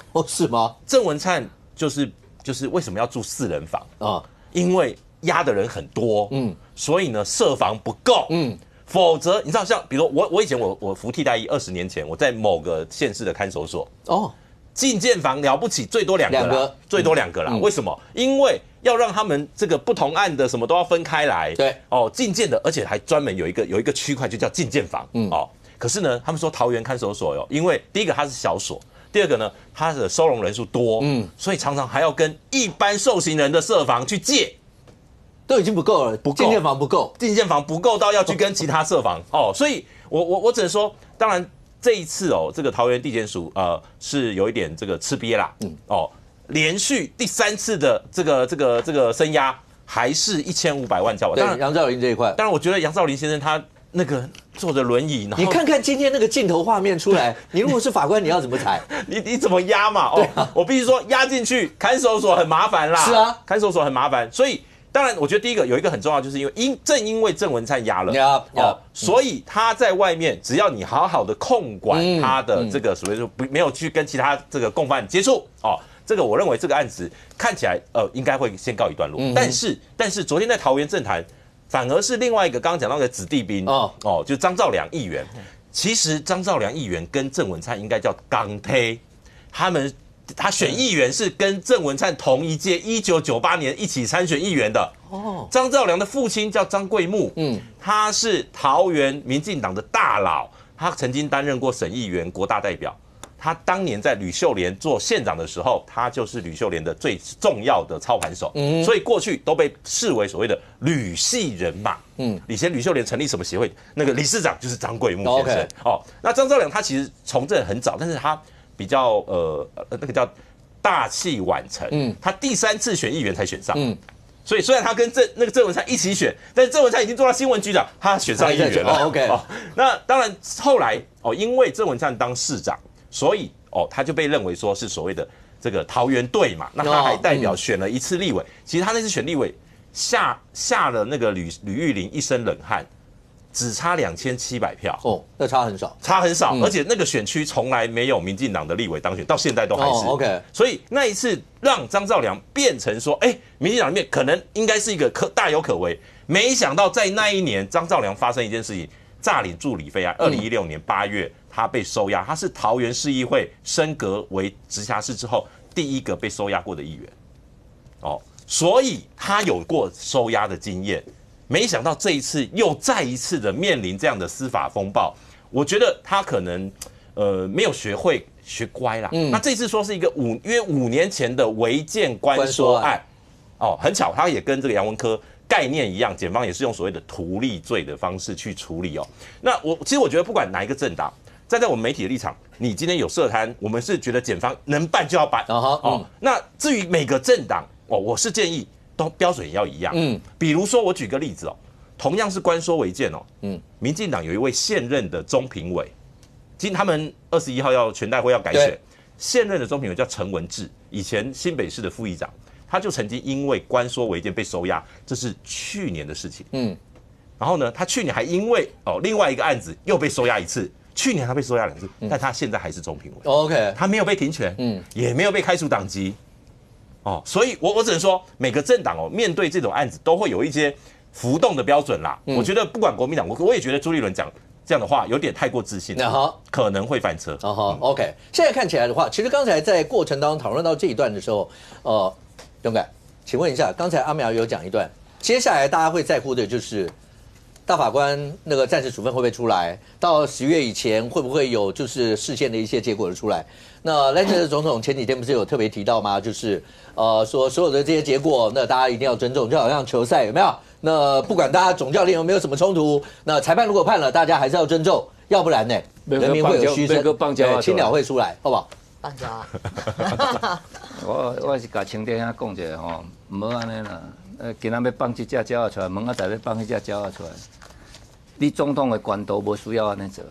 哦，是吗？ 郑文灿就是就是为什么要住四人房啊？因为压的人很多，嗯，所以呢设防不够，嗯，否则你知道像比如我我以前我我服替代役二十年前我在某个县市的看守所哦。进建房了不起，最多两个啦，两个最多两个啦。嗯、为什么？因为要让他们这个不同案的什么都要分开来。对，哦，进建的，而且还专门有一个有一个区块就叫进建房。嗯，哦，可是呢，他们说桃园看守所哟，因为第一个它是小所，第二个呢，它的收容人数多，嗯，所以常常还要跟一般受刑人的舍房去借， 都已经不够了，不够，进建房不够， 进建房不够到要去跟其他舍房哦，所以我我我只能说，当然。这一次哦，这个桃园地检署呃是有一点这个吃瘪啦，嗯哦，连续第三次的这个这个这个声压还是一千五百万交保。 对，杨兆林这一块， 当然我觉得杨兆林先生他那个坐着轮椅， 你看看今天那个镜头画面出来，你如果是法官，你要怎么裁？ 你你怎么压嘛？哦，啊、我必须说压进去看守所很麻烦啦。 是啊， 看守所很麻烦，所以。当然，我觉得第一个有一个很重要，就是因为因正因为郑文灿压了， 压哦， 所以他在外面，只要你好好的控管他的这个所谓说不没有去跟其他这个共犯接触哦，这个我认为这个案子看起来呃应该会先告一段落。但是但是昨天在桃园政坛，反而是另外一个刚刚讲到的子弟兵哦哦，就张兆良议员。其实张兆良议员跟郑文灿应该叫钢推，他们。他选议员是跟郑文灿同一届，一九九八年一起参选议员的。哦，张兆良的父亲叫张贵木，嗯，他是桃园民进党的大佬，他曾经担任过省议员、国大代表。他当年在吕秀莲做县长的时候，他就是吕秀莲的最重要的操盘手，嗯，所以过去都被视为所谓的吕系人马。嗯，以前吕秀莲成立什么协会，那个理事长就是张贵木先生。哦，那张兆良他其实从政很早，但是他。比较呃那个叫大器晚成，嗯，他第三次选议员才选上，嗯，所以虽然他跟郑那个郑文灿一起选，但是郑文灿已经做到新闻局长，他选上议员了。 哦 ，OK， 哦， 那当然后来哦，因为郑文灿当市长，所以哦他就被认为说是所谓的这个桃园队嘛，那他还代表选了一次立委，其实他那次选立委下下了那个吕吕玉玲一身冷汗。只差两千七百票哦，那差很少， 差很少，嗯、而且那个选区从来没有民进党的立委当选，到现在都还是。 哦、OK， 所以那一次让张兆良变成说，哎、欸，民进党里面可能应该是一个可大有可为，没想到在那一年张兆良发生一件事情，诈领助理费啊，二零一六年八月他被收押，他是桃园市议会升格为直辖市之后第一个被收押过的议员，哦，所以他有过收押的经验。没想到这一次又再一次的面临这样的司法风暴，我觉得他可能呃没有学会学乖啦。嗯，那这次说是一个五，因为五年前的违建关说案，哦，很巧，他也跟这个杨文科概念一样，检方也是用所谓的图利罪的方式去处理哦。那我其实我觉得不管哪一个政党，站在我们媒体的立场，你今天有涉贪，我们是觉得检方能办就要办。哦，嗯、那至于每个政党，哦，我是建议。都标准也要一样，嗯，比如说我举个例子哦，同样是关说违建哦，嗯，民进党有一位现任的中评委，今天他们二十一号要全代会要改选，现任的中评委叫陈文志，以前新北市的副议长，他就曾经因为关说违建被收押，这是去年的事情，嗯，然后呢，他去年还因为哦另外一个案子又被收押一次，去年他被收押两次，但他现在还是中评委 ，OK， 他没有被停权，嗯，也没有被开除党籍。哦，所以我我只能说，每个政党哦，面对这种案子都会有一些浮动的标准啦。嗯、我觉得不管国民党，我我也觉得朱立伦讲这样的话有点太过自信了，uh huh. 可能会翻车。 哦哈 ，OK。现在看起来的话，其实刚才在过程当中讨论到这一段的时候，呃，勇敢，请问一下，刚才阿苗有讲一段，接下来大家会在乎的就是大法官那个暂时处分会不会出来？到十月以前会不会有就是事件的一些结果的出来？那赖清德总统前几天不是有特别提到吗？就是呃说所有的这些结果，那大家一定要尊重，就好像球赛有没有？那不管大家总教练有没有什么冲突，那裁判如果判了，大家还是要尊重，要不然呢，人民会有嘘声，对，青鸟会出来，好不好？ 放假。 我我是甲青天遐讲一下吼，唔好安尼啦。呃，今仔要放这只鸟出来，明仔载要放迄只鸟出来。你总统的官都无需要安尼做。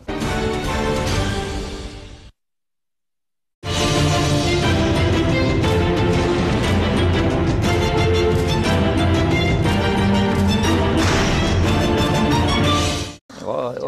我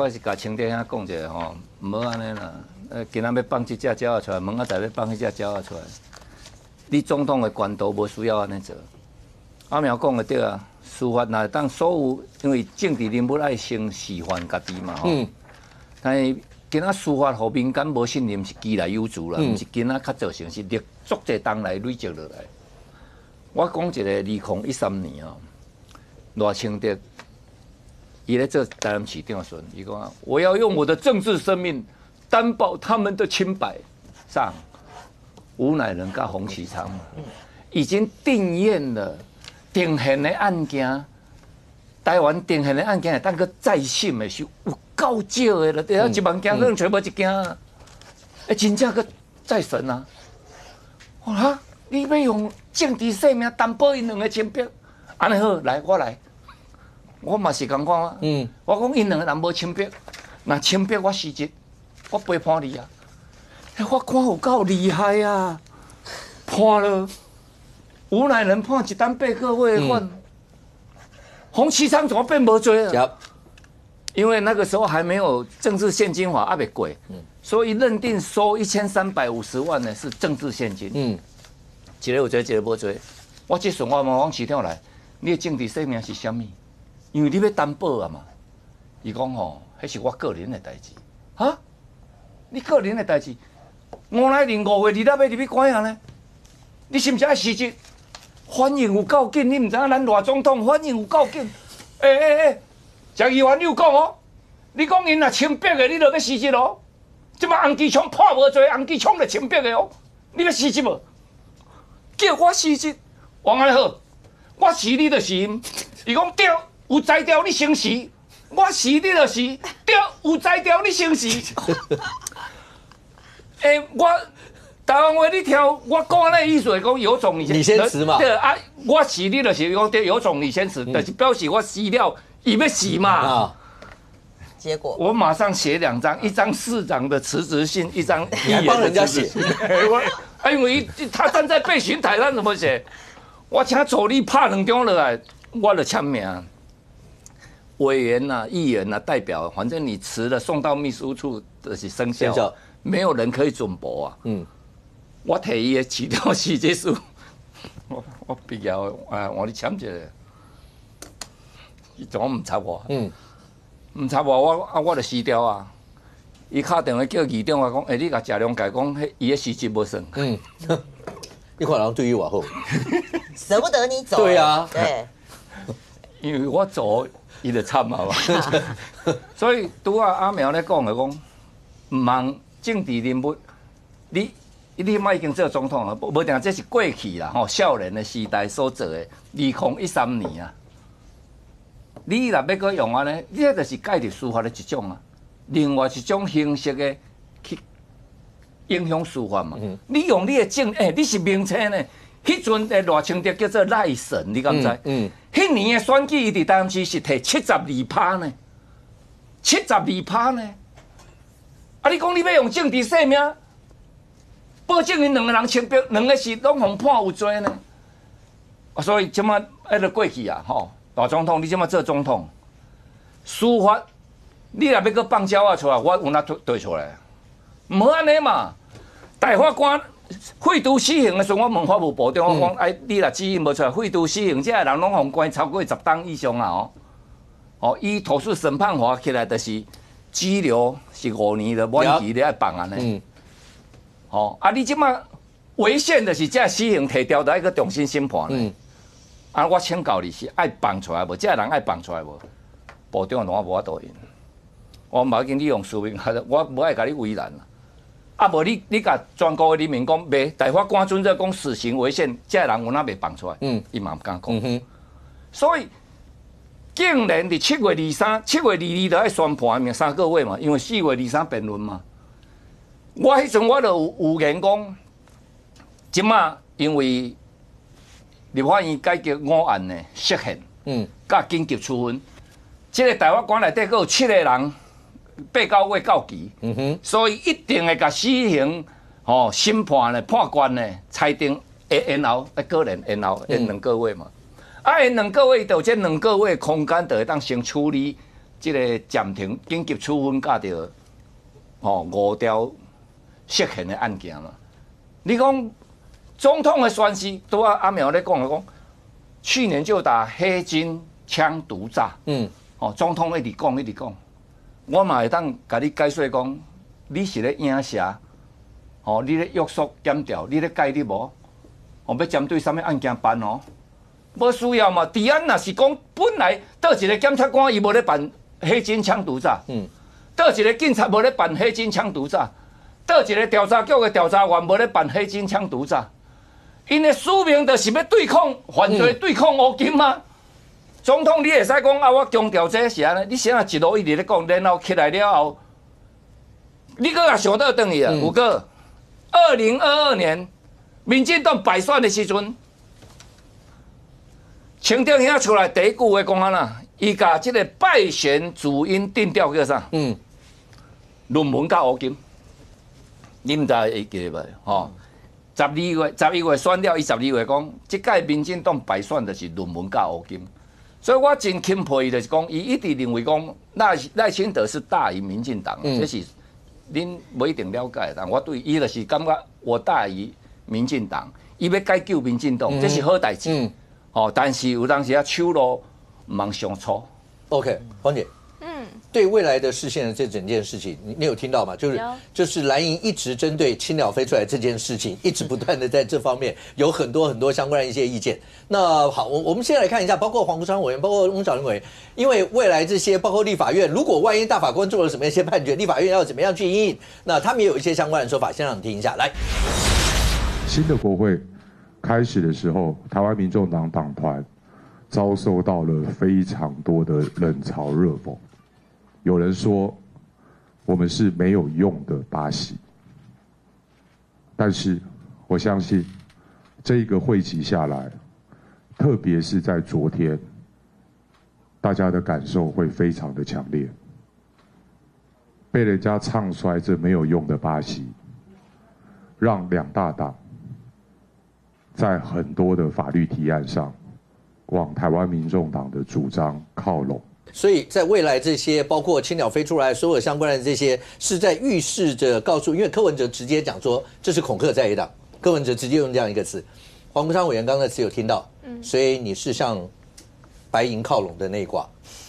我是甲清德兄讲一下吼，唔好安尼啦。呃，今仔要放这只鸟仔出来，明仔载要放迄只鸟仔出来。你总统的官都无需要安尼做。阿苗讲的对啊，司法那当所有，因为政治人物爱先示范家己嘛吼。嗯。但是今仔司法互民间无信任是既来有主啦，毋、嗯、是今仔较造成是历足侪冬来累积落来。我讲一个二零一三年哦，赖清德伊咧做台南市长时，伊讲我要用我的政治生命担保他们的清白。上吴乃仁甲洪启昌已经定验了定刑的案件，台湾定刑的案件，当个再审的是有够少的了，对啊，一万件可能找无一件啊，哎，真正个再审啊！哇，你要用政治生命担保因两个清白，安尼好，来我来，我嘛是共款啊。嗯，我讲因两个人无清白，那清白我失职，我陪判你啊！哎，我看有够厉害啊！判了，吴乃仁判一单八个月的款，洪启昌怎么变无罪了？因为那个时候还没有政治现金法，还没过，所以认定收一千三百五十万呢是政治现金。嗯，一个有罪，一个无罪。我即阵我问王市长来，你的政治生命是啥物？因为你要担保啊嘛。伊讲吼，迄是我个人的代志。哈？你个人的代志？吴乃仁五月二日要入去关啊呢？你是毋是爱辞职？反应有够紧，你毋知影咱赖总统反应有够紧？诶诶诶！石议员，你有讲哦？你讲因若清白的，你就要辞职哦。即马洪基昌判无罪，洪基昌就清白的哦。你要辞职无？叫我辞职，王安好，我辞你就辞。伊讲对，有才调你先辞，我辞你就辞。对，有才调你先辞。诶、欸，我台湾话你听，我讲安尼意思是讲有种你先， 你先辞嘛。 对啊，我辞你就辞，讲对有种你先辞，但、嗯、是表示我辞了。伊要死嘛？啊！ 结果我马上写两张，一张市长的辞职信，一张你还帮人家写。 我，因为他站在备询台，他怎么写？我请助理拍两张落来，我就签名。委员呐、啊、议员呐、啊、代表，反正你辞了送到秘书处就是生效，生效没有人可以准驳啊。嗯，我提伊的辞掉辞职书，我我必要啊，我你签一个。伊怎么唔插我？嗯，唔插我，我啊，我就撕掉啊！伊敲电话叫议长，我讲，哎、欸，你甲谢良介讲，迄伊的辞职无算。嗯， 你看人对于我好， 舍不得你走。 对啊， 对， 因为我走，伊就惨嘛嘛。所以拄啊阿苗咧讲的讲，唔忙政治人物，你你莫已经做总统了，无定这是过去啦吼，少年的时代所做的，二零一三年啊。你若要搁用安尼，你迄就是介入司法的一种啊，另外一种形式的去影响司法嘛。嗯、你用你的证，诶、欸，你是名称呢？迄阵的赖清德叫做赖神，你敢知？嗯。迄、嗯、年的选举，伊伫台南市是摕七十二趴呢，七十二趴呢。啊，你讲你要用政治生命保证因两个人清白，两个是拢互判有罪呢？啊，所以即马迄个过去啊，吼。大总统，你即马做总统，司法你若要搁放鸟仔出来，我有哪对出来？唔好安尼嘛！大法官废除死刑的时候，我问法务部长，我讲，哎、嗯，你若指引无出来，废除死刑，这个人拢互关超过十档以上啊！哦，哦，伊投诉审判法起来就是拘留是五年的满期，你爱放安尼。嗯。哦，啊，你即马违宪的是这死刑提掉，就爱搁重新审判呢。嗯。啊！我请教你是爱放出来无？这人爱放出来无？部长同我无法度用。我无要紧，你用书面，我无爱甲你为难啦。啊，无你你甲全国的人民讲，袂大法官准则讲死刑违宪，这人有哪袂放出来？嗯，伊嘛毋敢讲。嗯、所以竟然伫七月二三、七月二二就爱宣判，明三个月嘛，因为四月二三辩论嘛。我迄阵我就有有言讲，即马因为。立法院改革五案的释宪，嗯，甲紧急处分，这个大法官内底阁有七个人，八九月到期，嗯哼，所以一定会甲死刑，吼、哦、审判呢判决呢裁定会延后，一个人延后延两个月嘛，嗯、啊延两个月，就这两个月空间就会当先处理这个暂停紧急处分架着哦五条涉嫌的案件嘛。你讲总统的宣誓，拄啊阿苗咧讲的讲，去年就打黑金枪毒诈，嗯，哦，总统一直讲一直讲，我嘛会当甲你解说讲，你是咧影射，哦，你咧约束检调，你咧戒律无？哦，要针对什么案件办哦？无需要嘛？治安若是讲本来倒一个检察官伊无咧办黑金枪毒诈，嗯，倒一个警察无咧办黑金枪毒诈，倒一个调查局的调查员无咧办黑金枪毒诈，因的使命就是要对抗犯罪、嗯、对抗乌金嘛。总统你会使讲啊，我强调这是安尼，你先啊一路一直咧讲，然后起来了后，你搁也想倒转去啊？有个二零二二年民进党败选的时阵。清德兄出来第一句话讲安啦，伊甲即个败选主因定调叫啥？嗯，论文甲乌金，你毋知会记袂？吼，十二月十一月选了，伊十二月讲，即届民进党败选就是论文甲乌金，所以我真钦佩伊，就是讲，伊一直认为讲赖赖清德是大于民进党，嗯、这是恁不一定了解，但我对伊就是感觉我大于民进党，伊要解救民进党，嗯、这是好代志。嗯哦，但是有当时啊，手路唔通上粗。 OK， 黄姐，嗯，对未来的视线的这整件事情，你你有听到吗？就是就是蓝营一直针对青鸟飞出来这件事情，一直不断的在这方面有很多很多相关的一些意见。那好，我我们先来看一下，包括黄国昌委员，包括翁小玲委员，因为未来这些包括立法院，如果万一大法官做了什么一些判决，立法院要怎么样去因应？那他们也有一些相关的说法，先让你听一下。来， 新的国会开始的时候，台湾民众党党团遭受到了非常多的冷嘲热讽。有人说我们是没有用的巴西，但是我相信这一个会期下来，特别是在昨天，大家的感受会非常的强烈。被人家唱衰这没有用的巴西，让两大党在很多的法律提案上，往台湾民众党的主张靠拢。 所以在未来这些包括青鸟飞出来所有相关的这些，是在预示着告诉，因为柯文哲直接讲说这是恐吓在野党，柯文哲直接用这样一个词。黄国昌委员刚才只有听到，嗯，所以你是向白银靠拢的那一挂。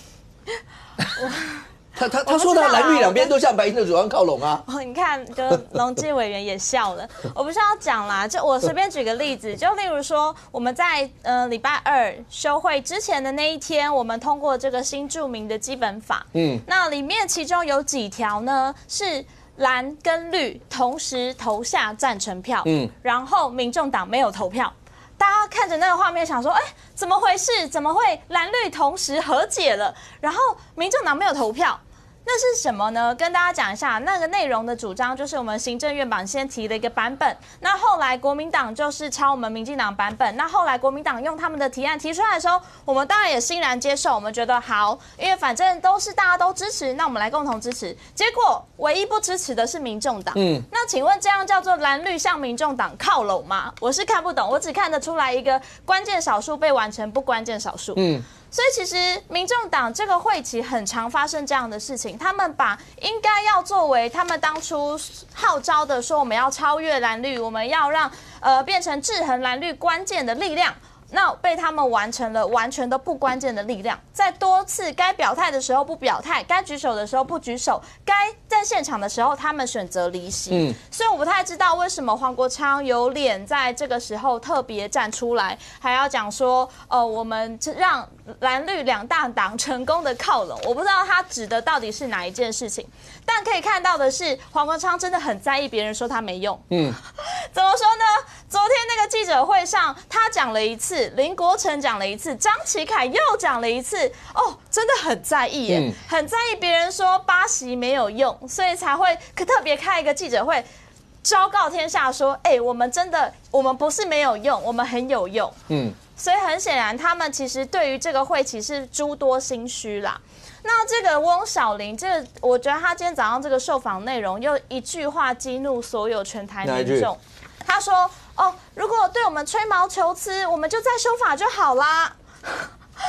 他他他说的蓝绿两边都向白银的主张靠拢啊！ 哦，你看，跟龙基委员也笑了。我不是要讲啦，就我随便举个例子，就例如说，我们在呃礼拜二休会之前的那一天，我们通过这个新著名的基本法。嗯，那里面其中有几条呢是蓝跟绿同时投下赞成票，嗯，然后民众党没有投票。大家看着那个画面，想说：“哎，怎么回事？怎么会蓝绿同时和解了？然后民众党没有投票，那是什么呢？跟大家讲一下，那个内容的主张就是我们行政院版先提了一个版本，那后来国民党就是抄我们民进党版本，那后来国民党用他们的提案提出来的时候，我们当然也欣然接受，我们觉得好，因为反正都是大家都支持，那我们来共同支持。结果唯一不支持的是民众党，嗯，那请问这样叫做蓝绿向民众党靠拢吗？我是看不懂，我只看得出来一个关键少数被完成，不关键少数，嗯。所以其实民众党这个会期很常发生这样的事情，他们把应该要作为他们当初号召的说我们要超越蓝绿，我们要让呃变成制衡蓝绿关键的力量，那被他们完成了完全都不关键的力量，在多次该表态的时候不表态，该举手的时候不举手，该在现场的时候他们选择离席。嗯，所以我不太知道为什么黄国昌有脸在这个时候特别站出来，还要讲说，呃，我们让蓝绿两大党成功的靠拢。我不知道他指的到底是哪一件事情，但可以看到的是，黄国昌真的很在意别人说他没用。嗯，怎么说呢？昨天那个记者会上，他讲了一次，林国成讲了一次，张启凯又讲了一次，哦，真的很在意耶，嗯、很在意别人说八席没有用，所以才会特别开一个记者会，昭告天下说，哎、欸，我们真的，我们不是没有用，我们很有用。嗯，所以很显然，他们其实对于这个会期是诸多心虚啦。那这个翁小玲，这个我觉得他今天早上这个受访内容，又一句话激怒所有全台民众。他说：“哦，如果对我们吹毛求疵，我们就再修法就好啦。”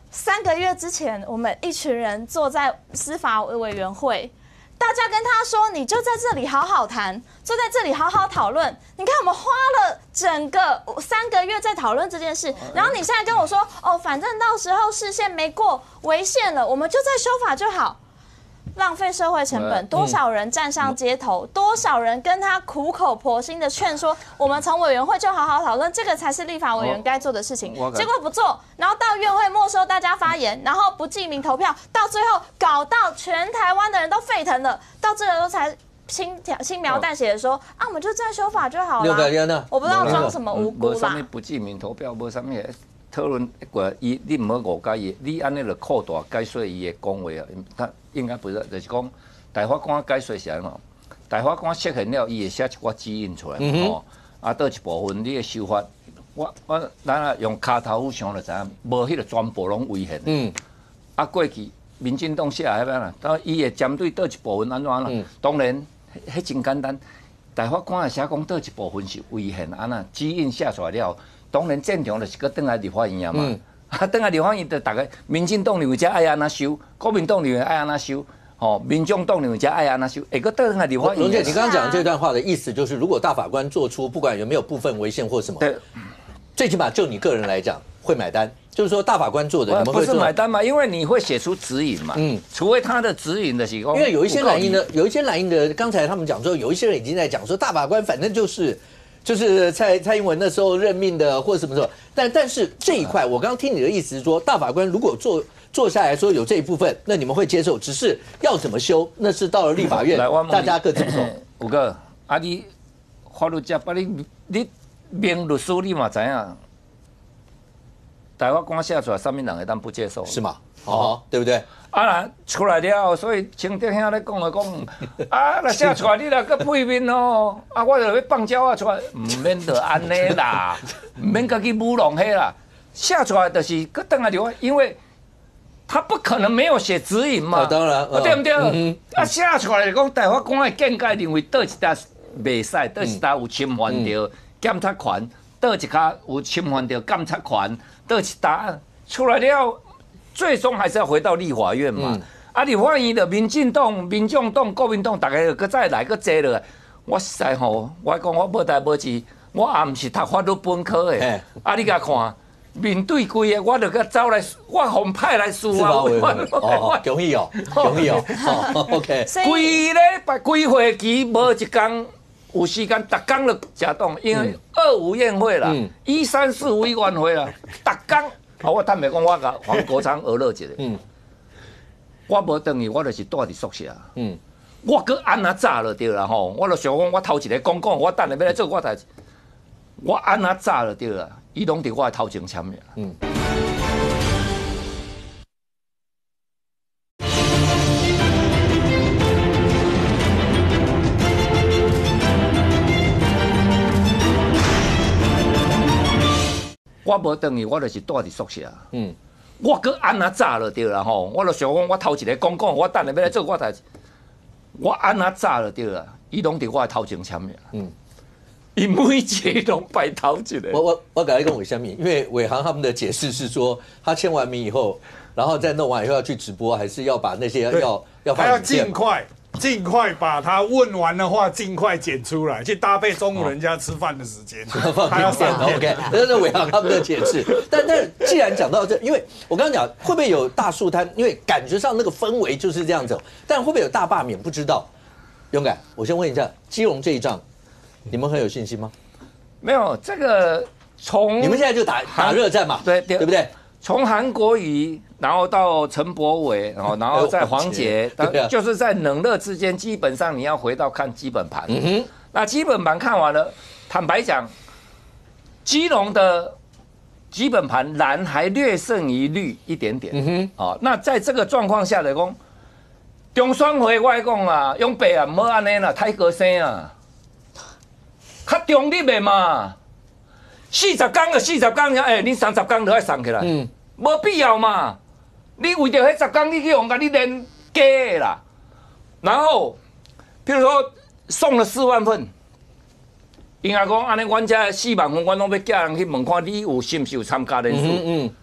三个月之前，我们一群人坐在司法委员会，大家跟他说，你就在这里好好谈，坐在这里好好讨论。你看，我们花了整个三个月在讨论这件事，然后你现在跟我说，哦，反正到时候释宪没过，违宪了，我们就再修法就好。浪费社会成本，多少人站上街头，多少人跟他苦口婆心的劝说，我们从委员会就好好讨论，这个才是立法委员该做的事情。结果不做，然后到院会没收大家发言，然后不记名投票，到最后搞到全台湾的人都沸腾了，到这个时候才轻轻描淡写的说啊，我们就再修法就好了。我不知道装什么无辜啦。 无什么不记名投票，无什么讨论过，伊你唔好误解伊，你安尼就扩大解说伊的讲话啊，他应该不是，就是讲大法官解说是安怎？大法官实现了，伊会写一寡指引出来，哦，啊，倒一部分你的修法，我我咱啊用骹头虎想就知影，无迄个全部拢违宪。嗯，啊，过去民进党写迄边啦，当伊会针对倒一部分安怎啦？当然，迄真简单，大法官会写讲倒一部分是违宪，安那指引写出来了。当然正常就是搁倒来立法院啊嘛，嗯、啊倒来立法院就大家民进党认为才爱安那修，国民党认为爱安那修，哦，民众党认为才爱安那修，哎，搁倒来立法院。 龙姐，你刚刚讲这段话的意思就是，如果大法官做出不管有没有部分违宪或什么，对，最起码就你个人来讲会买单，就是说大法官做的，你们会不是买单嘛？因为你会写出指引嘛，嗯，除非他的指引的是，因为有一些蓝营的，有一些蓝营的，刚才他们讲说，有一些人已经在讲说，大法官反正就是。就是蔡蔡英文那时候任命的，或者什么时候，但但是这一块，我刚刚听你的意思是说，大法官如果做做下来说有这一部分，那你们会接受，只是要怎么修，那是到了立法院，大家各自不同。 五个啊，你法律家把你你名律师你嘛知影，大法官写出来，什么人会当不接受？ 是吗？哦，对不对？ 啊，出来了，所以清德兄咧讲了讲，啊，若写出来你若搁背面哦，啊，我就要放鸟啊出来，唔免得安尼啦，唔免家己舞弄迄啦，写出来就是搁等下留，因为他不可能没有写指引嘛， 当然， 对不对？啊，写出来就讲大法官的见解认为倒一搭袂使，倒一搭有侵犯到检察权，倒一卡有侵犯到监察权，倒一搭出来了。最终还是要回到立法院嘛。嗯、啊，立法院的民进党、民众党、国民党，大家搁再来搁坐落。我实在吼，我讲我无代无志，我也毋是读法律本科的。啊，你甲看，面对规个，我就甲走来，我互派来司法委员会。 哦，容易哦，容易哦。哦 ，OK。 规礼拜、规会期无一工有时间，逐工就食顿，因为二五宴会啦，一三四委员会啦，逐工。好，我坦白讲，我甲黄国昌娱乐一下。嗯，我无等于我就是住伫宿舍。嗯，我搁安那早就对啦吼，我就想讲，我头一个讲讲，我等下要来做我代志，我安那早就对啦，伊拢伫我的头前签名。嗯。我无等于我就是住伫宿舍。嗯，我搁安那早就对啦吼，我就想讲，我头一个讲讲，我等下要来做我代志，我安那早就对啦，伊拢伫我的头前签名。嗯，伊每一个拢摆头一个。 我我我赶快跟伟香米，因为伟航他们的解释是说，他签完名以后，然后再弄完以后要去直播，还是要把那些要要要还要尽快。尽快把他问完的话，尽快剪出来，去搭配中午人家吃饭的时间，还要上 OK， 这是伟航他们的解释。但但既然讲到这，因为我刚刚讲会不会有大树摊，因为感觉上那个氛围就是这样子，但会不会有大罢免不知道。勇敢，我先问一下，基隆这一仗，你们很有信心吗？ 没有，这个从你们现在就打打热战嘛， 对对不对？ 从韩国瑜，然后到陈柏惟，然后然后再黄捷，就是在冷热之间，基本上你要回到看基本盘。嗯哼，那基本盘看完了，坦白讲，基隆的基本盘蓝还略胜于绿一点点。嗯哼，哦，那在这个状况下来讲，中选会我讲啊，用白啊，唔好安尼啦，太高声啊，较中立的嘛。四十天就四十天，哎、欸，你三十天就要送起来，嗯，无必要嘛。你为着迄十天，你去用甲你练假的啦。然后，譬如说送了四万份，因阿讲安尼，阮遮四万份，阮拢要叫人去问看你有是毋是有参加人数。嗯嗯。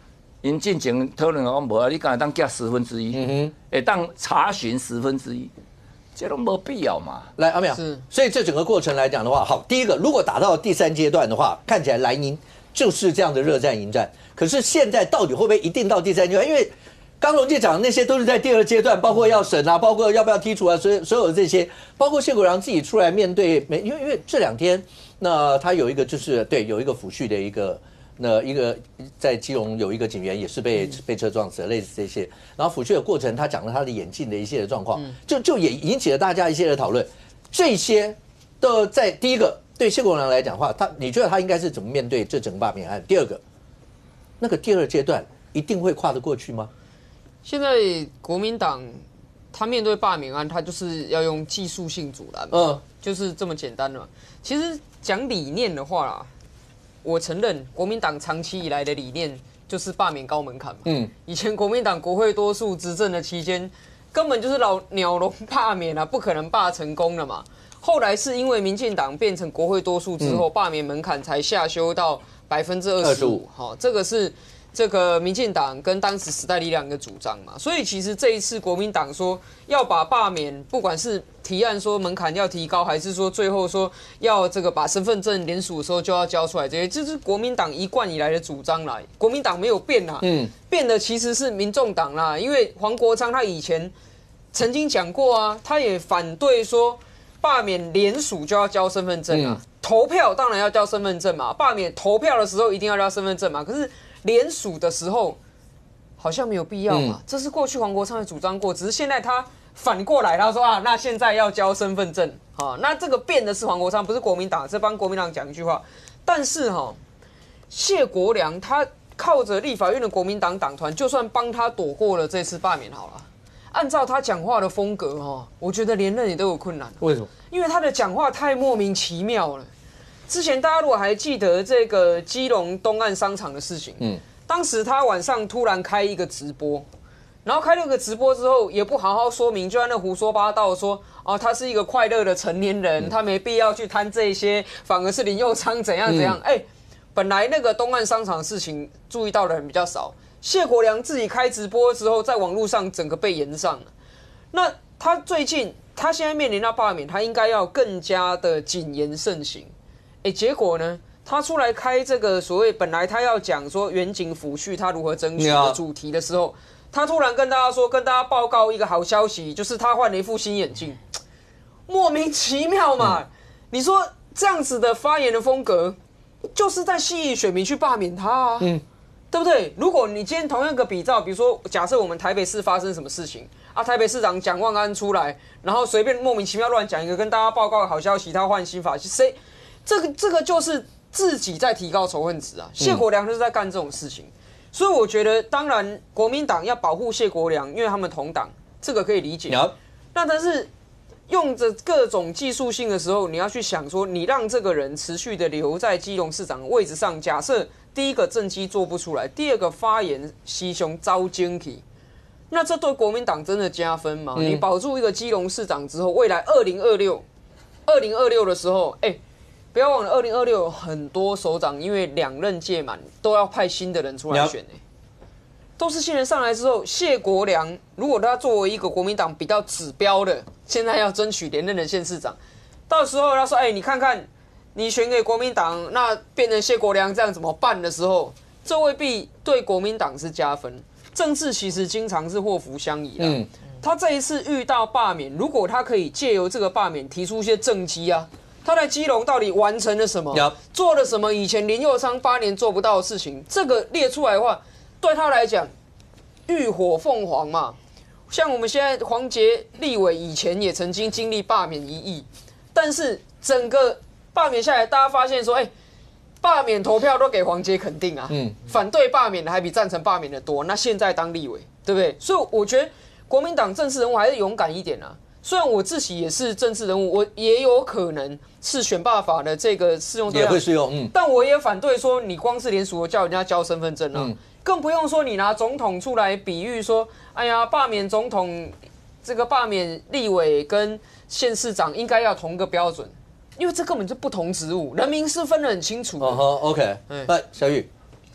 因进前讨论讲无啊，你敢会当加十分之一，嗯哼，会当查询十分之一，这都没必要嘛。 来，阿淼， 是， 所以这整个过程来讲的话，好，第一个，如果打到第三阶段的话，看起来蓝营就是这样的热战迎战。可是现在到底会不会一定到第三阶段？因为刚荣介讲的那些都是在第二阶段，包括要审啊，包括要不要剔除啊，所有所有的这些，包括谢国良自己出来面对，没因为因为这两天，那他有一个就是对有一个抚恤的一个。那一个在基隆有一个警员也是被被车撞死，类似这些。然后抚恤的过程，他讲了他的眼镜的一些的状况，就就也引起了大家一些的讨论。这些都在第一个对谢国良来讲的话，他你觉得他应该是怎么面对这整个罢免案？第二个，那个第二阶段一定会跨得过去吗？ 现在国民党他面对罢免案，他就是要用技术性阻拦，嗯，就是这么简单的嘛。其实讲理念的话啦。我承认，国民党长期以来的理念就是罢免高门槛嘛。嗯，以前国民党国会多数执政的期间，根本就是老鸟笼罢免啊，不可能罢成功了嘛。后来是因为民进党变成国会多数之后，罢免门槛才下修到百分之二十五。好，这个是这个民进党跟当时时代力量的主张嘛。所以其实这一次国民党说要把罢免，不管是提案说门槛要提高，还是说最后说要这个把身份证联署的时候就要交出来，这些这是国民党一贯以来的主张啦。国民党没有变啦，嗯，变的其实是民众党啦。因为黄国昌他以前曾经讲过啊，他也反对说罢免联署就要交身份证啊，嗯、投票当然要交身份证嘛，罢免投票的时候一定要交身份证嘛，可是联署的时候好像没有必要嘛，嗯、这是过去黄国昌也主张过，只是现在他。反过来，他说啊，那现在要交身份证啊，那这个变的是黄国昌，不是国民党，是帮国民党讲一句话。但是哈、哦，谢国良他靠着立法院的国民党党团，就算帮他躲过了这次罢免好了，按照他讲话的风格哈，我觉得连任也都有困难。 为什么？ 因为他的讲话太莫名其妙了。之前大家如果还记得这个基隆东岸商场的事情，嗯，当时他晚上突然开一个直播。然后开了个直播之后，也不好好说明，就在那胡说八道说，哦，他是一个快乐的成年人，嗯、他没必要去贪这些，反而是林右昌怎样怎样。哎、嗯欸，本来那个东岸商场的事情注意到的人比较少，谢国良自己开直播之后，在网络上整个被延上了。那他最近，他现在面临到罢免，他应该要更加的谨言慎行。哎，结果呢？他出来开这个所谓本来他要讲说远景抚恤他如何争取的主题的时候。他突然跟大家说，跟大家报告一个好消息，就是他换了一副新眼镜，莫名其妙嘛！嗯、你说这样子的发言的风格，就是在吸引选民去罢免他啊，嗯，对不对？如果你今天同样一个比照，比如说假设我们台北市发生什么事情啊，台北市长蒋万安出来，然后随便莫名其妙乱讲一个跟大家报告的好消息，他换新法，谁？这个这个就是自己在提高仇恨值啊！谢国良就是在干这种事情。所以我觉得，当然国民党要保护谢国良，因为他们同党，这个可以理解。那但是用着各种技术性的时候，你要去想说，你让这个人持续的留在基隆市长的位置上，假设第一个政绩做不出来，第二个发言西胸招奸体，那这对国民党真的加分吗？嗯、你保住一个基隆市长之后，未来二零二六、二零二六的时候，哎、欸。不要忘了，二零二六有很多首长因为两任届满，都要派新的人出来选、欸、都是新人上来之后，谢国良如果他作为一个国民党比较指标的，现在要争取连任的县市长，到时候他说：“哎、欸，你看看，你选给国民党，那变成谢国良这样怎么办？”的时候，这未必对国民党是加分。政治其实经常是祸福相依啦。嗯，他这一次遇到罢免，如果他可以借由这个罢免提出一些政绩啊。他在基隆到底完成了什么？ Yep. 做了什么？以前林右昌八年做不到的事情，这个列出来的话，对他来讲，浴火凤凰嘛。像我们现在黄捷立委以前也曾经经历罢免一役，但是整个罢免下来，大家发现说，哎、欸，罢免投票都给黄捷肯定啊，嗯，反对罢免的还比赞成罢免的多。那现在当立委，对不对？所以我觉得国民党政治人物还是勇敢一点啊。虽然我自己也是政治人物，我也有可能是选罢法的这个适用对象， 也会适用，嗯， 但我也反对说你光是联署叫人家交身份证啊，嗯、更不用说你拿总统出来比喻说，哎呀，罢免总统，这个罢免立委跟县市长应该要同个标准，因为这根本就不同职务，人民是分得很清楚的。 哦、uh huh, ，OK，那小玉。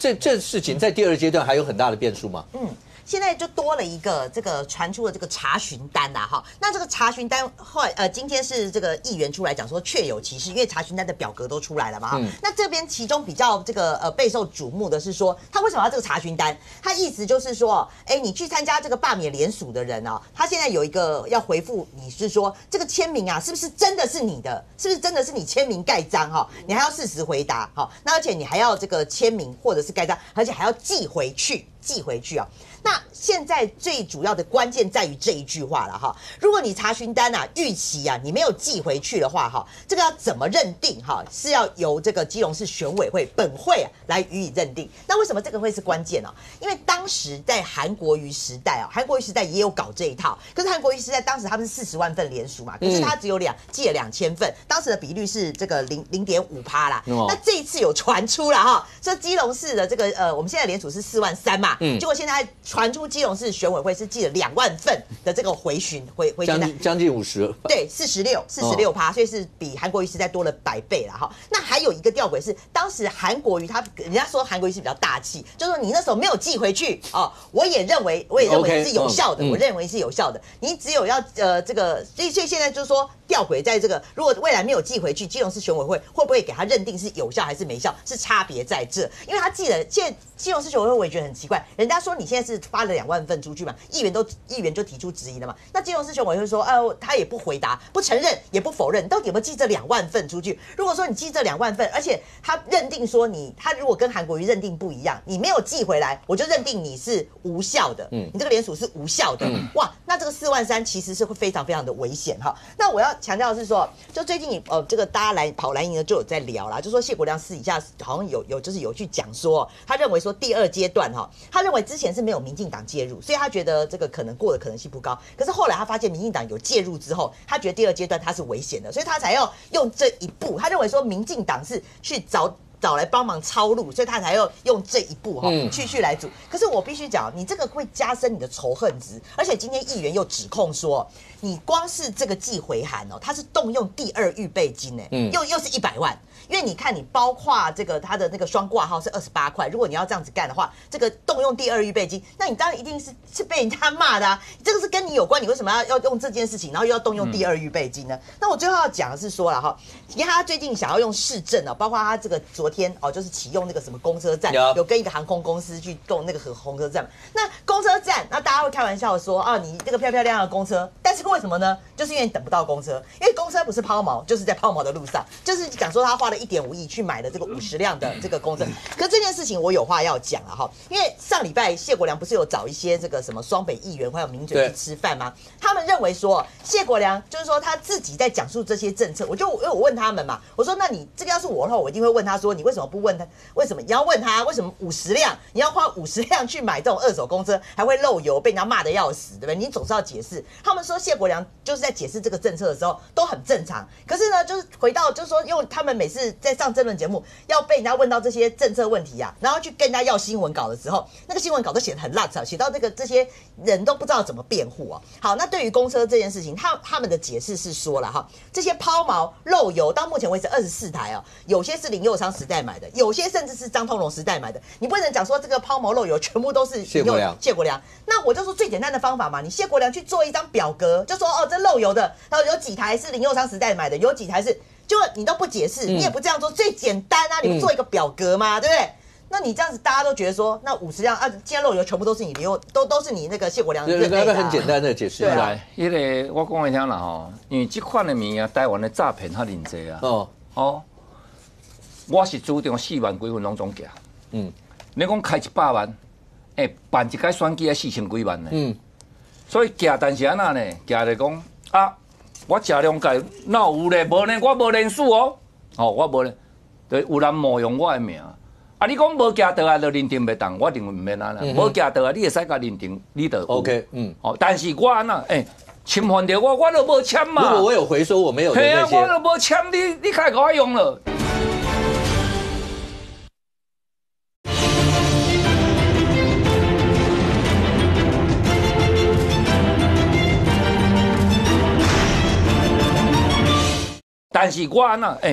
这这事情在第二阶段还有很大的变数吗？ 嗯。现在就多了一个这个传出的这个查询单啦，哈，那这个查询单后来呃，今天是这个议员出来讲说确有其事，因为查询单的表格都出来了嘛，哈、嗯，那这边其中比较这个呃备受瞩目的是说，他为什么要这个查询单？他意思就是说，哎，你去参加这个罢免联署的人啊，他现在有一个要回复你是说这个签名啊，是不是真的是你的？是不是真的是你签名盖章哈？你还要适时回答哈，那而且你还要这个签名或者是盖章，而且还要寄回去。寄回去啊！那现在最主要的关键在于这一句话了哈。如果你查询单啊逾期啊，你没有寄回去的话哈，这个要怎么认定哈？是要由这个基隆市选委会本会啊来予以认定。那为什么这个会是关键呢、啊？因为当时在韩国瑜时代啊，韩国瑜时代也有搞这一套，可是韩国瑜时代当时他们是四十万份联署嘛，可是他只有两寄了两千份，当时的比率是这个零零点五趴啦。哦、那这一次有传出了哈，说基隆市的这个呃，我们现在联署是四万三嘛。嗯，结果现在传出基隆市选委会是寄了两万份的这个回询回回询单， 将近五十， 对，四十六，四十六趴，所以是比韩国瑜时代多了百倍了哈。那还有一个吊诡是，当时韩国瑜他人家说韩国瑜是比较大气，就是说你那时候没有寄回去哦，我也认为我也认为是有效的， okay, 我认为是有效的。嗯、你只有要呃这个，所以所以现在就是说吊诡在这个，如果未来没有寄回去，基隆市选委会会不会给他认定是有效还是没效，是差别在这，因为他寄了现在。基隆市选委会我也觉得很奇怪，人家说你现在是发了两万份出去嘛，议员都议员就提出质疑了嘛。那基隆市选委会说，呃，他也不回答，不承认，也不否认，你到底有没有寄这两万份出去？如果说你寄这两万份，而且他认定说你，他如果跟韩国瑜认定不一样，你没有寄回来，我就认定你是无效的，嗯，你这个联署是无效的，嗯、哇，那这个四万三其实是会非常非常的危险哈。那我要强调的是说，就最近呃这个大家来跑蓝营的就有在聊啦，就说谢国樑私底下好像有有就是有去讲说，他认为说。第二阶段哈，他认为之前是没有民进党介入，所以他觉得这个可能过的可能性不高。可是后来他发现民进党有介入之后，他觉得第二阶段他是危险的，所以他才要用这一步。他认为说民进党是去找找来帮忙抄路，所以他才要用这一步哈、嗯、去去来阻。可是我必须讲，你这个会加深你的仇恨值，而且今天议员又指控说，你光是这个寄回函哦，他是动用第二预备金哎，嗯、又又是一百万。因为你看，你包括这个他的那个双挂号是二十八块，如果你要这样子干的话，这个动用第二预备金，那你当然一定是是被人家骂的啊！这个是跟你有关，你为什么要要用这件事情，然后又要动用第二预备金呢？嗯、那我最后要讲的是说了哈，你看他最近想要用市政哦，包括他这个昨天哦，就是启用那个什么公车站，有, 有跟一个航空公司去动那个红车站。那公车站，那大家会开玩笑说啊，你这个漂漂亮亮的公车，但是为什么呢？就是因为你等不到公车，因为公车不是抛锚，就是在抛锚的路上，就是讲说他花了一点五亿去买了这个五十辆的这个公车。可是这件事情我有话要讲了哈，因为上礼拜谢国樑不是有找一些这个什么双北议员还有名嘴去吃饭吗？他们认为说谢国樑就是说他自己在讲述这些政策，我就因为我问他们嘛，我说那你这个要是我的话，我一定会问他说你为什么不问他？为什么你要问他为什么五十辆你要花五十辆去买这种二手公车，还会漏油，被人家骂得要死，对不对？你总是要解释。他们说谢国樑就是在解释这个政策的时候都很正常，可是呢，就是回到就是说，因为他们每次在上政论节目要被人家问到这些政策问题啊，然后去跟人家要新闻稿的时候，那个新闻稿都写得很烂啊，写到这个这些人都不知道怎么辩护啊。好，那对于公车这件事情，他他们的解释是说了哈，这些抛锚漏油到目前为止二十四台啊，有些是林右昌时代买的，有些甚至是张通荣时代买的，你不能讲说这个抛锚漏油全部都是谢国樑。 谢国樑，那我就说最简单的方法嘛，你谢国樑去做一张表格，就说哦这漏油的，然后有几台是林右昌时代买的，有几台是。就你都不解释，你也不这样做，最简单啊！你不做一个表格嘛，对不对？那你这样子，大家都觉得说，那五十辆啊，今天漏油全部都是你的，都都是你那个谢国樑的。 对，那个很简单的解释。 来，因为我讲你听啦吼，因为这款的物啊，台湾的诈骗较认真啊。哦哦，我是主张四万几分拢总假。嗯，你讲开一百万，哎，办一届选举要四千几万呢。嗯，所以假，但是安那呢？假就讲啊。我真了解，哪有咧？无呢，我无连署哦。哦，我无咧，就有人冒用我的名。啊，你讲无夹到啊，就认定袂当，我认为唔免安啦。无夹到啊，你会使甲认定，你就 OK。嗯。哦，但是我安那，诶，侵犯到我，我都无签嘛。 如果我有回收我没有的那些， 啊，我都无签，你你开给我用了。但是我安那，诶、欸，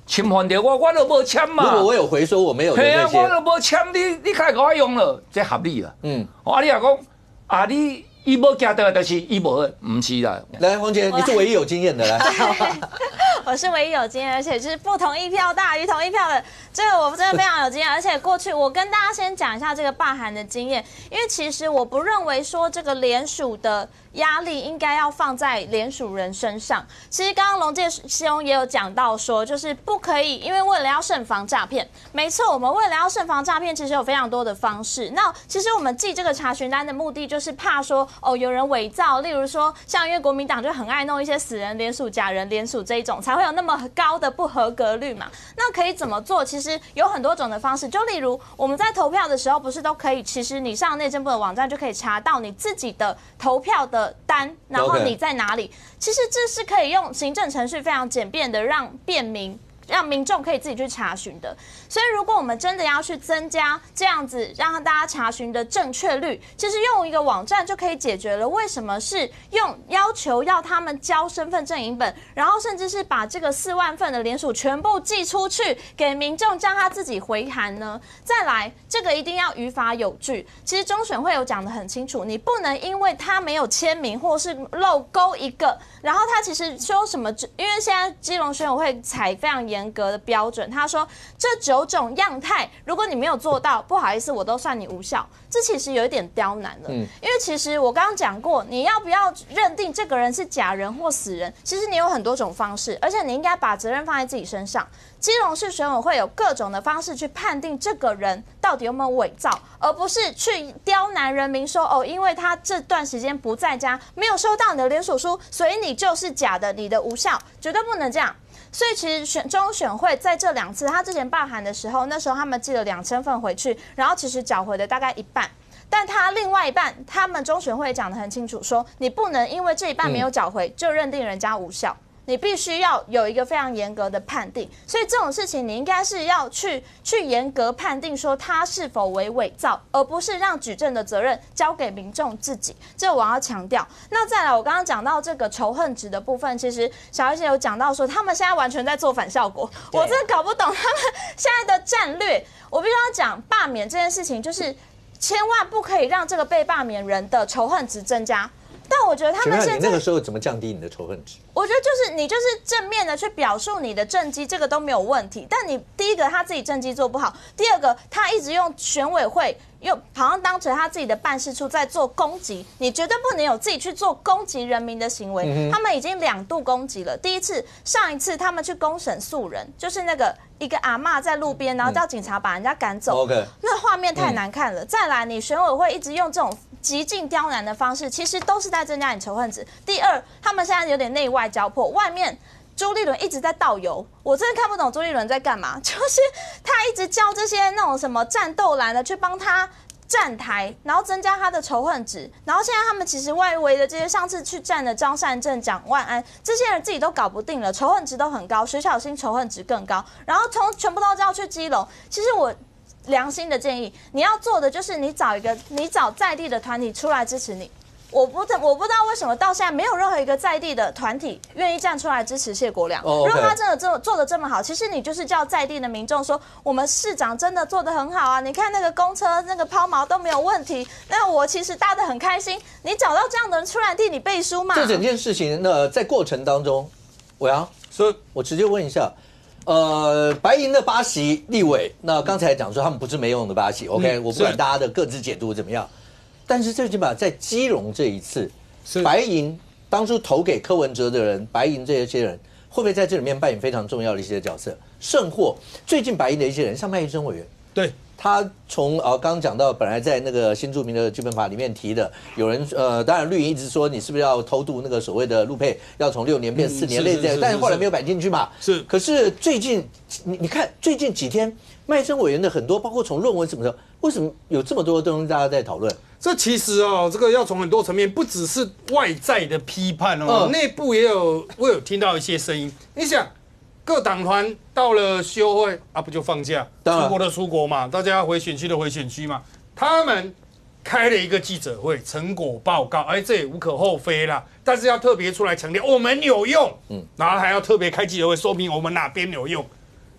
侵犯到我，我都无签嘛。 如果我有回说我没有的那些， 啊，我都无签，你你开给我用了，这合理啊。嗯，啊，你也讲啊，你伊无行到，就是伊无，唔是啦。 来，黄姐，你是唯一有经验的，来。 我是唯一有经验，而且就是不同意票大于同意票的，这个我真的非常有经验。而且过去我跟大家先讲一下这个罢韩的经验，因为其实我不认为说这个联署的压力应该要放在联署人身上。其实刚刚龙介兄也有讲到说，就是不可以，因为为了要慎防诈骗，没错，我们为了要慎防诈骗，其实有非常多的方式。那其实我们寄这个查询单的目的，就是怕说哦有人伪造，例如说像因为国民党就很爱弄一些死人联署、假人联署这一种，才会有那么高的不合格率嘛。那可以怎么做？其实有很多种的方式，就例如我们在投票的时候，不是都可以，其实你上内政部的网站就可以查到你自己的投票的单，然后你在哪里？ Okay. 其实这是可以用行政程序非常简便的让便民。 让民众可以自己去查询的，所以如果我们真的要去增加这样子让大家查询的正确率，其实用一个网站就可以解决了。为什么是用要求要他们交身份证影本，然后甚至是把这个四万份的联署全部寄出去给民众，叫他自己回函呢？再来，这个一定要于法有据。其实中选会有讲得很清楚，你不能因为他没有签名或是漏勾一个，然后他其实说什么？因为现在基隆选委会采非常严 严格的标准，他说这九种样态，如果你没有做到，不好意思，我都算你无效。这其实有一点刁难了，嗯，因为其实我刚刚讲过，你要不要认定这个人是假人或死人，其实你有很多种方式，而且你应该把责任放在自己身上。基隆市选委会有各种的方式去判定这个人到底有没有伪造，而不是去刁难人民说哦，因为他这段时间不在家，没有收到你的联署书，所以你就是假的，你的无效，绝对不能这样。 所以其实选中选会在这两次，他之前罢韩的时候，那时候他们寄了两千份回去，然后其实缴回的大概一半，但他另外一半，他们中选会讲得很清楚，说你不能因为这一半没有缴回，就认定人家无效。 你必须要有一个非常严格的判定，所以这种事情你应该是要去去严格判定说他是否为伪造，而不是让举证的责任交给民众自己。这我要强调。那再来，我刚刚讲到这个仇恨值的部分，其实小叶姐有讲到说，他们现在完全在做反效果，我真的搞不懂他们现在的战略。我必须要讲罢免这件事情，就是千万不可以让这个被罢免人的仇恨值增加。 但我觉得他们现在， 你那个时候怎么降低你的仇恨值？ 我觉得就是你就是正面的去表述你的政绩，这个都没有问题。但你第一个他自己政绩做不好，第二个他一直用选委会又好像当成他自己的办事处在做攻击，你绝对不能有自己去做攻击人民的行为。嗯、他们已经两度攻击了，第一次上一次他们去公审素人，就是那个一个阿嬷在路边，然后叫警察把人家赶走，嗯、那画面太难看了。嗯、再来，你选委会一直用这种 极尽刁难的方式，其实都是在增加你仇恨值。第二，他们现在有点内外交迫，外面朱立伦一直在倒油，我真的看不懂朱立伦在干嘛，就是他一直叫这些那种什么战斗蓝的去帮他站台，然后增加他的仇恨值。然后现在他们其实外围的这些上次去站的张善政、蒋万安这些人自己都搞不定了，仇恨值都很高，徐小新仇恨值更高，然后从全部都叫去基隆。其实我 良心的建议，你要做的就是你找一个，你找在地的团体出来支持你。我不我不知道为什么到现在没有任何一个在地的团体愿意站出来支持谢国良。Oh, okay. 如果他真的这么做的这么好，其实你就是叫在地的民众说，我们市长真的做得很好啊！你看那个公车那个抛锚都没有问题，那我其实搭得很开心。你找到这样的人出来替你背书嘛？ 这整件事情，那在过程当中，我要所以我直接问一下。 呃，白银的八席立委，那刚才讲说他们不是没用的八席 ，OK，、嗯、我不管大家的各自解读怎么样，但是最起码在基隆这一次，白银当初投给柯文哲的人，白银这些人会不会在这里面扮演非常重要的一些角色？甚或最近白银的一些人，像麦义珍委员， 对。 他从呃刚刚讲到，本来在那个新著名的基本法里面提的，有人呃，当然绿营一直说你是不是要偷渡那个所谓的陆配，要从六年变四年类似、嗯，但是后来没有摆进去嘛。是。可是最近你你看最近几天，麦生委员的很多，包括从论文什么的，为什么有这么多的东西大家在讨论？ 这其实哦，这个要从很多层面，不只是外在的批判哦，嗯、内部也有我有听到一些声音。你想。 各党团到了休会啊，不就放假？出国的出国嘛，大家回选区的回选区嘛。他们开了一个记者会，成果报告，哎，这也无可厚非啦。但是要特别出来强调，我们有用，嗯，然后还要特别开记者会，说明我们哪边有用。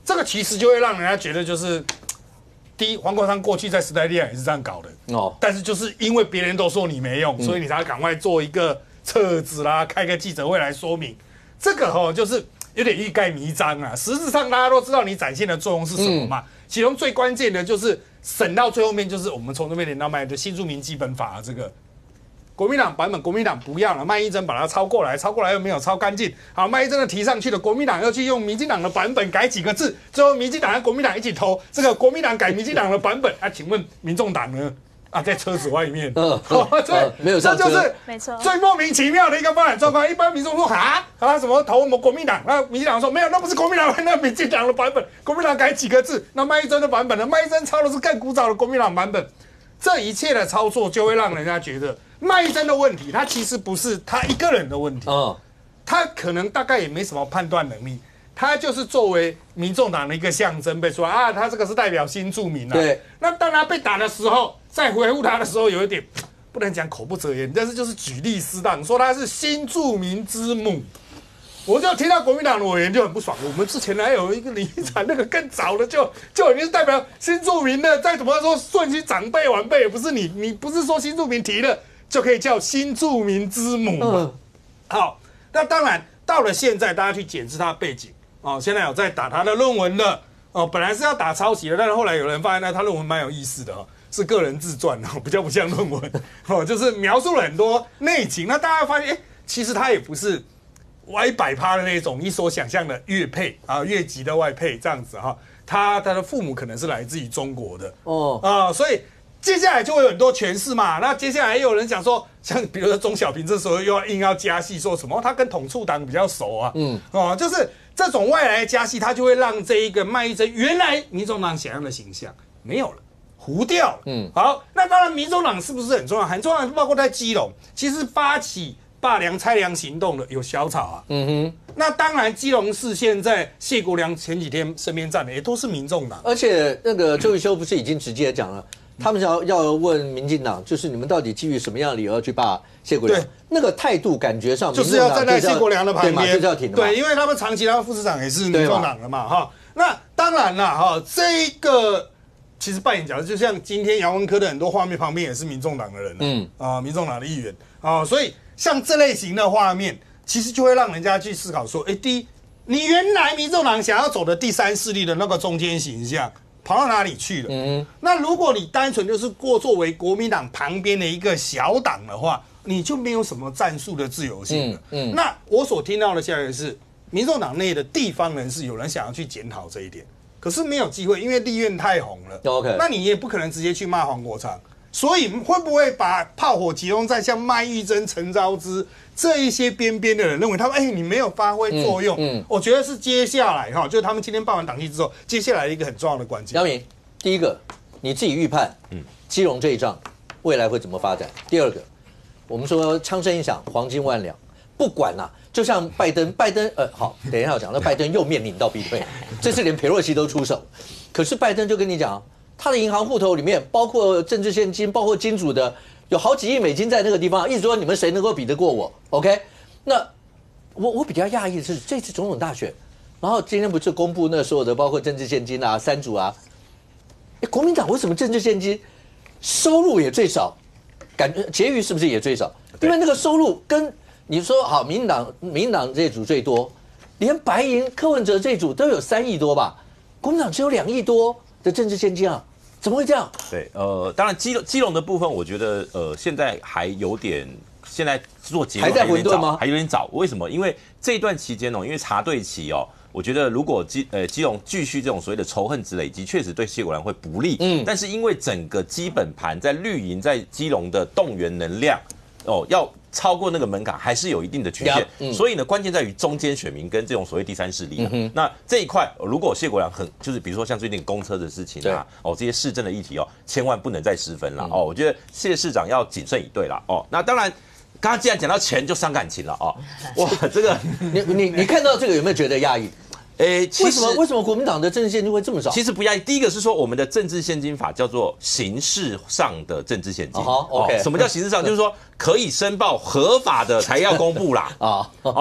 这个其实就会让人家觉得就是。第一，黄国昌过去在时代力量也是这样搞的哦，但是就是因为别人都说你没用，嗯、所以你才赶快做一个册子啦，开个记者会来说明。这个哈、哦、就是有点欲盖弥彰啊。实质上大家都知道你展现的作用是什么嘛，嗯、其中最关键的就是审到最后面，就是我们从这边连到麦的新住民基本法、啊、这个。国民党版本，国民党不要了，麦一珍把它抄过来，抄过来又没有抄干净。好，麦一珍的提上去了，国民党又去用民进党的版本改几个字，最后民进党和国民党一起投，这个国民党改民进党的版本。啊，请问民众党呢？啊，在车子外面，嗯，哦、对、呃， 没有上车， 这就是没错， 最莫名其妙的一个发展状况。一般民众说啊啊什么投我们国民党，那民进党说没有，那不是国民党，那民进党的版本，国民党改几个字，那麦一珍的版本呢？麦一珍抄的是更古早的国民党版本。这一切的操作就会让人家觉得麦一珍的问题，他其实不是他一个人的问题，哦，他可能大概也没什么判断能力，他就是作为民众党的一个象征被说啊，他这个是代表新住民啊。对，那当他被打的时候，在回复他的时候，有一点不能讲口不择言，但是就是举例适当，说他是新住民之母。我就听到国民党的委员就很不爽，我们之前还有一个林义产，那个更早的就就已经是代表新住民的，再怎么说顺序长辈晚辈也不是你，你不是说新住民提了就可以叫新住民之母嘛？嗯、好，那当然到了现在，大家去检视他的背景哦，现在有在打他的论文了哦，本来是要打抄袭的，但是后来有人发现呢，他论文蛮有意思的哦，是个人自传哦，比较不像论文哦，就是描述了很多内情。那大家发现，哎，其实他也不是。歪百趴的那种，你所想象的越配啊，越级的外配这样子哈，他他的父母可能是来自于中国的哦啊，所以接下来就会有很多诠释嘛。那接下来也有人讲说，像比如说钟小平这时候又要硬要加戏，说什么他跟统促党比较熟啊，嗯哦，就是这种外来的加戏，他就会让这一个麦一珍原来民众党想要的形象没有了，糊掉了。嗯，好，那当然民众党是不是很重要？很重要，包括在基隆，其实发起。罢梁拆梁行动的有小草啊，嗯哼，那当然基隆市现在谢国梁前几天身边站的也都是民众党， 而且那个周玉修不是已经直接讲了，他们要要问民进党，就是你们到底基于什么样的理由要去罢谢国梁？那个态度感觉上就是要站在谢国梁的旁边， 就是要挺的， 对，因为他们长期当副市长也是民众党的嘛，哈，那当然了，哈，这个其实扮演角色，就像今天杨文科的很多画面旁边也是民众党的人，嗯啊，民众党的议员啊，所以。像这类型的画面，其实就会让人家去思考说：哎，第一，你原来民众党想要走的第三势力的那个中间形象跑到哪里去了？嗯，那如果你单纯就是过作为国民党旁边的一个小党的话，你就没有什么战术的自由性了。嗯，嗯那我所听到的消息是，民众党内的地方人士有人想要去检讨这一点，可是没有机会，因为立院太红了。OK， 那你也不可能直接去骂黄国昌。所以会不会把炮火集中在像麦玉珍、陈昭之这一些边边的人，认为他们哎、欸、你没有发挥作用？嗯，嗯我觉得是接下来哈，就是他们今天办完党纪之后，接下来一个很重要的关键。 姚明，第一个你自己预判，嗯，基隆这一仗未来会怎么发展？第二个，我们说枪声一响，黄金万两，不管啦、啊，就像拜登，拜登呃好，等一下要讲，那拜登又面临到逼退，这次连裴洛西都出手，可是拜登就跟你讲。他的银行户头里面包括政治现金，包括金主的，有好几亿美金在那个地方。意思说你们谁能够比得过我 ？OK？ 那我我比较讶异的是这次总统大选，然后今天不是公布那所有的包括政治现金啊、三组啊，哎，国民党为什么政治现金收入也最少，感觉结余是不是也最少？因为那个收入跟你说好，民进党民进党这组最多，连白银柯文哲这组都有三亿多吧，国民党只有两亿多的政治现金啊。怎么会这样？ 对，呃，当然基隆基隆的部分，我觉得呃，现在还有点，现在做结论还在混沌吗？ 还有点早。为什么？因为这一段期间哦，因为查对期哦，我觉得如果基呃基隆继续这种所谓的仇恨值累积，确实对谢国梁会不利。嗯，但是因为整个基本盘在绿营在基隆的动员能量哦，要超过那个门槛还是有一定的局限，嗯、所以呢，关键在于中间选民跟这种所谓第三势力、啊嗯。那这一块，如果谢国梁很就是比如说像最近公车的事情啊，哦这些市政的议题哦，千万不能再失分了、嗯、哦。我觉得谢市长要谨慎以对了哦。那当然，刚刚既然讲到钱，就伤感情了哦。哇，这个你你你看到这个有没有觉得压抑？ 诶， 为什么为什么国民党的政治现金会这么少？ 其实不压抑。第一个是说，我们的政治现金法叫做形式上的政治现金。 好、oh, ，OK、哦。 什么叫形式上？就是说可以申报合法的才要公布啦。啊哦。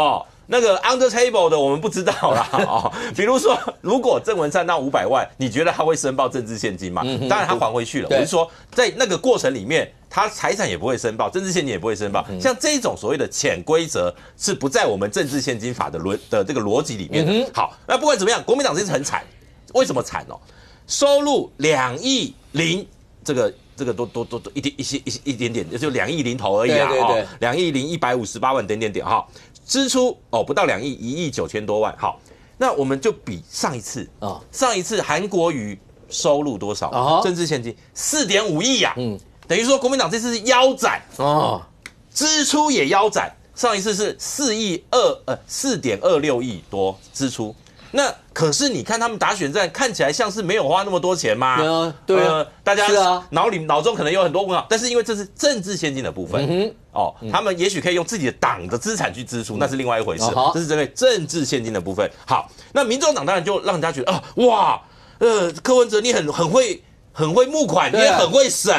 那个 under table 的我们不知道啦。哦，比如说，如果郑文灿那五百万，你觉得他会申报政治现金吗？嗯、当然他还回去了。我是说，在那个过程里面，他财产也不会申报，政治现金也不会申报。嗯、像这种所谓的潜规则是不在我们政治现金法的逻的这个逻辑里面的。嗯、好，那不管怎么样，国民党这次很惨，为什么惨哦？收入两亿零这个。这个都都都都一点一些一一点点，就两亿零头而已啊！哦，两亿零一百五十八万点点点哈，支出哦不到两亿，一亿九千多万。好，那我们就比上一次啊，上一次韩国瑜收入多少？啊、政治现金四点五亿呀，嗯，等于说国民党这次是腰斩哦，支出也腰斩。上一次是四亿二呃四点二六亿多支出。那可是你看他们打选战看起来像是没有花那么多钱吗？ 对啊，对啊，呃、 大家脑里脑中可能有很多问号，但是因为这是政治现金的部分，嗯、哦，嗯、他们也许可以用自己的党的资产去支出，嗯、那是另外一回事。哦、这是针对政治现金的部分。好，那民众党当然就让人家觉得啊，哇，呃，柯文哲你很很会很会募款，你也很会省。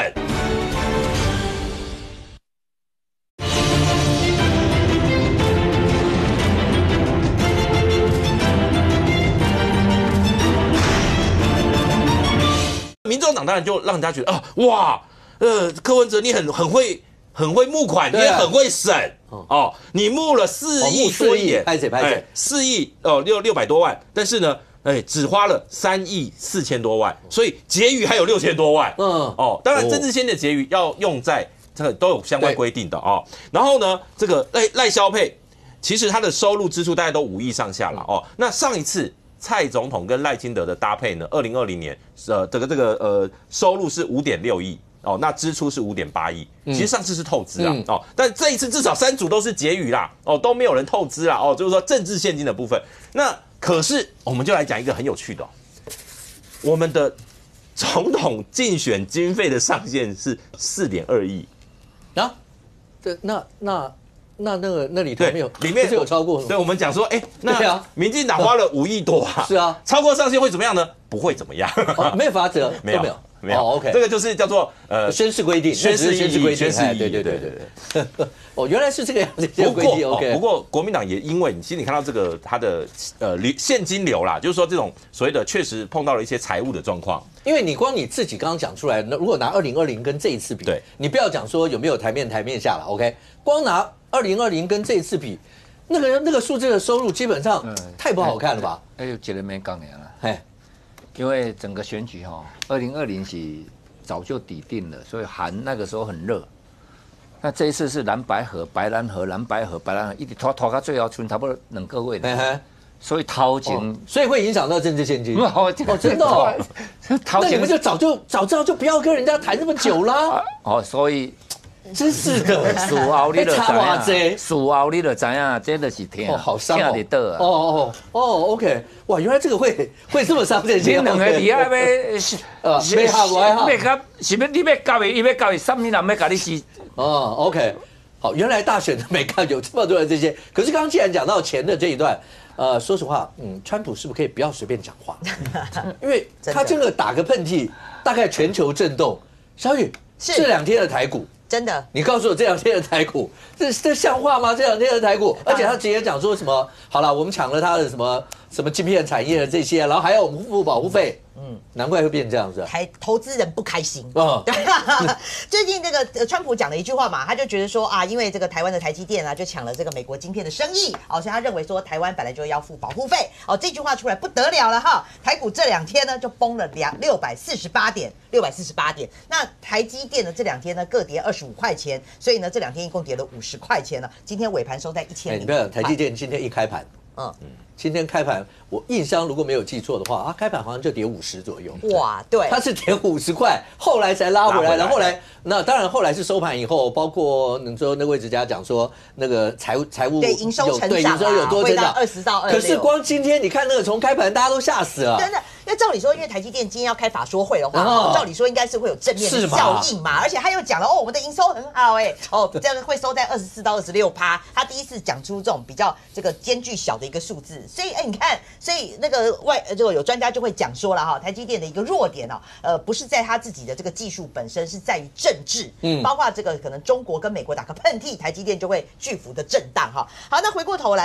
民众党当然就让人家觉得啊，哇，呃，柯文哲你很很会很会募款，你也很会省哦，你募了四亿多亿， 拍谁拍谁， 四亿哦六六百多万，但是呢，哎，只花了三亿四千多万，所以结余还有六千多万，嗯，哦，当然政治现金的结余要用在这个都有相关规定的哦。然后呢，这个赖赖萧配，其实他的收入支出大概都五亿上下了哦。那上一次。蔡总统跟赖清德的搭配呢？二零二零年，呃，这个这个呃，收入是五点六亿哦，那支出是五点八亿。其实上次是透支啊，嗯、哦，但这一次至少三组都是结余啦，哦，都没有人透支啦，哦，就是说政治现金的部分。那可是我们就来讲一个很有趣的、哦，我们的总统竞选经费的上限是四点二亿啊，这那那。那那个那里头没有， 里面是有超过。 对，我们讲说，哎、欸，那民进党花了五亿多啊， 是啊， 超过上限会怎么样呢？不会怎么样， 哦、没有法则， 没有没有没有、 哦、，OK， 这个就是叫做呃宣誓规定， 宣誓宣誓规定， 宣誓对对对对对。哦，原来是这个样子，这个规定 OK。 不过国民党也因为你其实你看到这个它的呃现金流啦，就是说这种所谓的确实碰到了一些财务的状况。 因为你光你自己刚刚讲出来，如果拿二零二零跟这一次比， 对， 你不要讲说有没有台面台面下了 ，OK， 光拿二零二零跟这一次比，那个那个数字的收入基本上太不好看了吧？ 哎呦，觉得没讲年了，哎，因为整个选举哈，二零二零是早就底定了，所以韩那个时候很热。那这一次是蓝白河、白蓝河、蓝白河、白蓝河，一直拖拖到最后剩差不多两个月的。所以掏钱、哦， 所以会影响到政治现金。 哦， 真的哦，那你们就早就早知道就不要跟人家谈这么久啦。 哦，所以真是的， 事后你就知影，事后你就知影，这就是疼， 哦，好伤哦， 疼得到啊。 哦哦哦 ，OK， 哇，原来这个会会这么伤现金。 你两个底下要呃，没好我还好， 要甲是要你要交易，伊要交易，什么人要甲你死？ 哦 ，OK， 好，原来大选的没看有这么多的这些，可是刚刚既然讲到钱的这一段。呃，说实话，嗯，川普是不是可以不要随便讲话？因为他真的打个喷嚏，大概全球震动。小雨，这两天的台股， 真的， 你告诉我这两天的台股，这这像话吗？这两天的台股，而且他直接讲说什么？好了，我们抢了他的什么什么晶片产业的这些，然后还要我们付保护费。嗯，难怪会变这样子。 台投资人不开心。哦，对，最近这个川普讲了一句话嘛，他就觉得说啊，因为这个台湾的台积电啊，就抢了这个美国晶片的生意，哦，所以他认为说台湾本来就要付保护费。哦，这句话出来不得了了哈，台股这两天呢就崩了两六百四十八点，六百四十八点。那台积电呢这两天呢各跌二十五块钱，所以呢这两天一共跌了五十块钱了。今天尾盘收在一千零。 你不要台积电今天一开盘，嗯。今天开盘，我印象如果没有记错的话，啊，开盘好像就跌五十左右。 哇，对， 它是跌五十块，后来才拉回来。然后后来，那当然后来是收盘以后，包括你说那位置家讲说，那个财务财务对营收成长、啊， 对营收有多成长， 二十到二十六。 可是光今天你看那个从开盘，大家都吓死了。 真的，因为照理说，因为台积电今天要开法说会的话，哦、照理说应该是会有正面的效应嘛。而且他又讲了，哦，我们的营收很好哎、欸，哦，这样会收在二十四到二十六趴。他第一次讲出这种比较这个间距小的一个数字，所以哎、欸，你看。所以那个外这个有专家就会讲说了哈，台积电的一个弱点哦，呃，不是在它自己的这个技术本身，是在于政治，嗯，包括这个可能中国跟美国打个喷嚏，台积电就会巨幅的震荡哈。好，那回过头来啦，那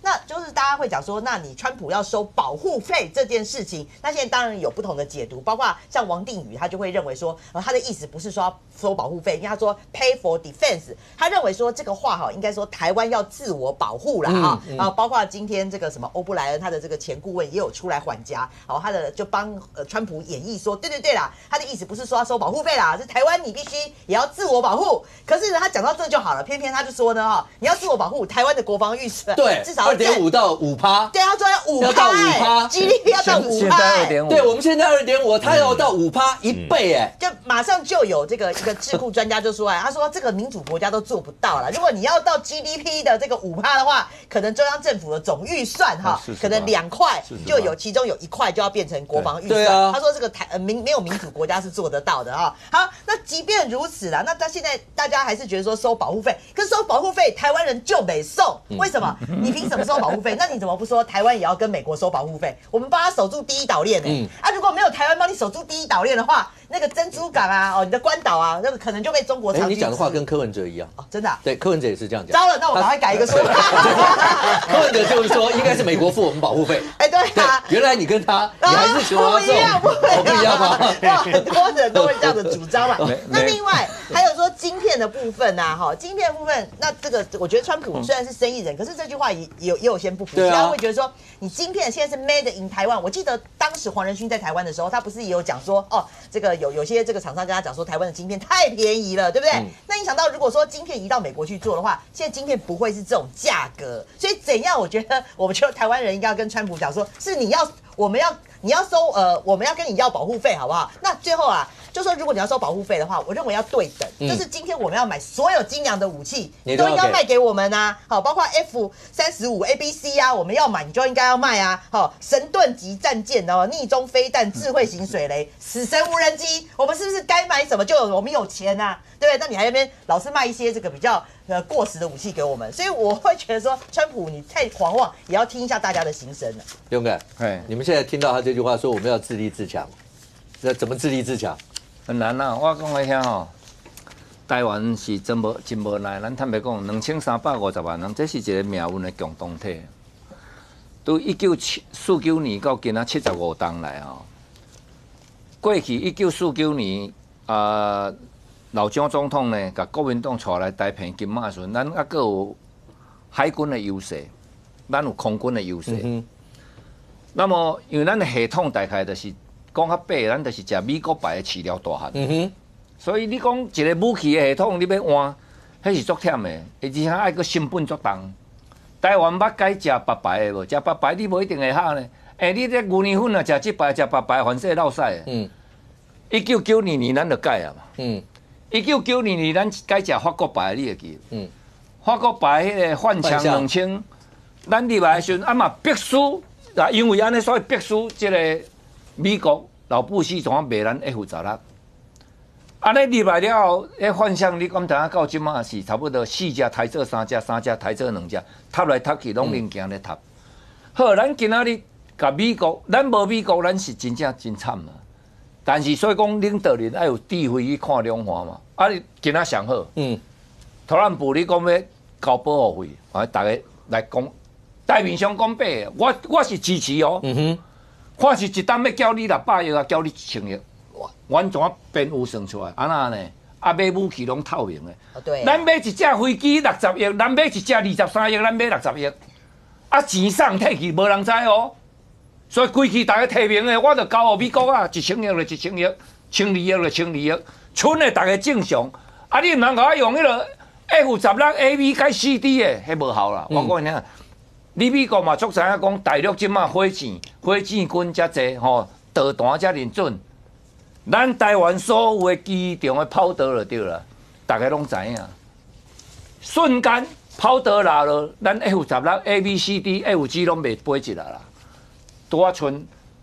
那就是大家会讲说，那你川普要收保护费这件事情，那现在当然有不同的解读，包括像王定宇他就会认为说，呃，他的意思不是说要收保护费，因为他说 pay for defense， 他认为说这个话哈，应该说台湾要自我保护啦啊、嗯嗯、啊，包括今天这个什么欧布莱恩他的这个前顾问也有出来缓颊，好，他的就帮呃川普演绎说，对对对啦，他的意思不是说要收保护费啦，是台湾你必须也要自我保护。可是呢，他讲到这就好了，偏偏他就说呢哈，你要自我保护，台湾的国防预算对至少二点五到五趴， 对，他说要五要到五趴 ，G D P 要到五趴， 对，我们现在二点五，他要到五趴，一倍哎， 就马上就有这个一个智库专家就说哎，他说这个民主国家都做不到了，如果你要到 G D P 的这个五趴的话，可能中央政府的总预算哈，可能两块就有，其中有一块就要变成国防预算。啊、他说这个台呃民没有民主国家是做得到的哈。好，那即便如此啦，那他现在大家还是觉得说收保护费，可是收保护费台湾人就没送，为什么？你凭什么收保护费？那你怎么不说台湾也要跟美国收保护费？我们帮他守住第一岛链呢、欸？嗯、啊，如果没有台湾帮你守住第一岛链的话，那个珍珠港啊，哦，你的关岛啊，那个可能就被中国。哎、欸， 你讲的话跟柯文哲一样哦，真的、啊？ 对，柯文哲也是这样讲。 糟了，那我赶快改一个说法。 柯文哲就是说，应该是美国付我们保护费。 哎、欸，对啊， 原来你跟他，你还是求他不一样，不一样， 不一样吗？ 哇，很多人都会这样的主张嘛。那另外还有说晶片的部分呐、啊，哈，晶片的部分，那这个我觉得川普虽然是生意人，可是这句话也也有也有些不服气，他、啊、会觉得说，你晶片现在是 made in 台湾。我记得当时黄仁勋在台湾的时候，他不是也有讲说，哦，这个有有些这个厂商跟他讲说，台湾的晶片太便宜了，对不对？嗯、那你想到如果说晶片移到美国去做的话，现在晶片不会是这种价格，所以怎样？我觉得我们就台湾人应该要跟川普讲说，是你要我们要你要收呃，我们要跟你要保护费，好不好？那最后啊。就说如果你要收保护费的话，我认为要对等，嗯、就是今天我们要买所有精良的武器，你都应该卖给我们啊。好，包括 F 三十五 A B C 啊，我们要买你就应该要卖啊。好，神盾级战舰哦，逆中飞弹、智慧型水雷、死神无人机，我们是不是该买什么就有？我们有钱啊，对不对？那你还在那边老是卖一些这个比较呃过时的武器给我们，所以我会觉得说，川普你太狂妄，也要听一下大家的心声了。 勇哥，哎，你们现在听到他这句话说我们要自立自强，那怎么自立自强？ 很难啊！我讲来听吼，台湾是真无真无奈。咱坦白讲，两千三百五十万人，这是一个命运的共同体。从一九四九年到今仔七十五冬来吼，过去一九四九年啊、呃，老蒋总统呢，甲国民党带来台平金马时，咱还阁有海军的优势，咱有空军的优势。嗯、那么，因为咱的系统大概就是。讲较白，咱就是食美国牌的饲料大汉。嗯哼，所以你讲一个武器的系统，你要换，迄是足忝的，而且爱个成本足重。台湾捌该食白牌的无？食白牌你无一定会好呢。哎，你这牛年份啊，食即牌食白牌，凡是落屎的。嗯。一九九二年咱就改啊嘛。嗯。一九九二年咱改食法国牌，你会记？嗯。法国牌迄个换枪两千，咱入来的时阵啊嘛必须啊，因为安尼所以必须即个。美国老布希怎啊卖咱 F 十六？安尼入来了后，迄幻象你讲听到即马是差不多四只台做三只，三只台做两只，ทั来ทั去拢零件咧ทั。好，咱今仔日甲美国，咱无美国，咱是真正真惨嘛。但是所以讲，领导人要有智慧去看两岸嘛。啊，你今仔上好，嗯，特朗普你讲要交保护费，啊，大家来讲，台面上讲白，我我是支持哦。嗯哼。看是一单要交你六百亿啊，交你一千亿，完全编有算出来，安那呢？啊，买武器拢透明的。哦，对。咱买一只飞机六十亿，咱买一只二十三亿，咱买六十亿。啊，钱送退去，无人知哦。所以规期大家提名的，我就交予美国啊，一千亿就一千亿，千二亿就千二亿，剩的大家正常。啊，你唔通甲我用迄个 F 十六 A V 改 C D 的，迄无效啦。我讲你听。你美国嘛，足知影讲大陆即马火箭、火箭军遮济吼，导弹遮认准，咱台湾所有的机场的跑道就对了，大家拢知影。瞬间跑道拉落，咱 F 十六 A B C D F G 拢袂飞一来啦，拄啊剩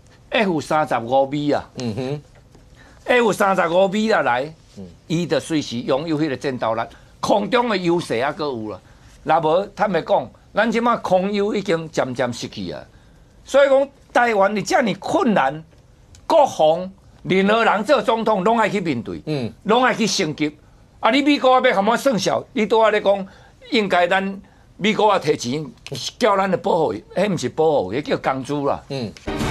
F 三十五 B 啊。嗯哼 ，F 三十五 B 啊来，伊就随时拥有迄个战斗力，空中的优势还阁有啦。若无坦白讲。咱即马空优已经渐渐失去啊，所以讲台湾你遮尔困难，国防任何人做总统拢爱去面对，嗯，拢爱去升级。啊，你美国要含我算小，你拄仔咧讲，应该咱美国啊摕钱叫咱的保护，迄毋是保护，迄叫工资啦。嗯。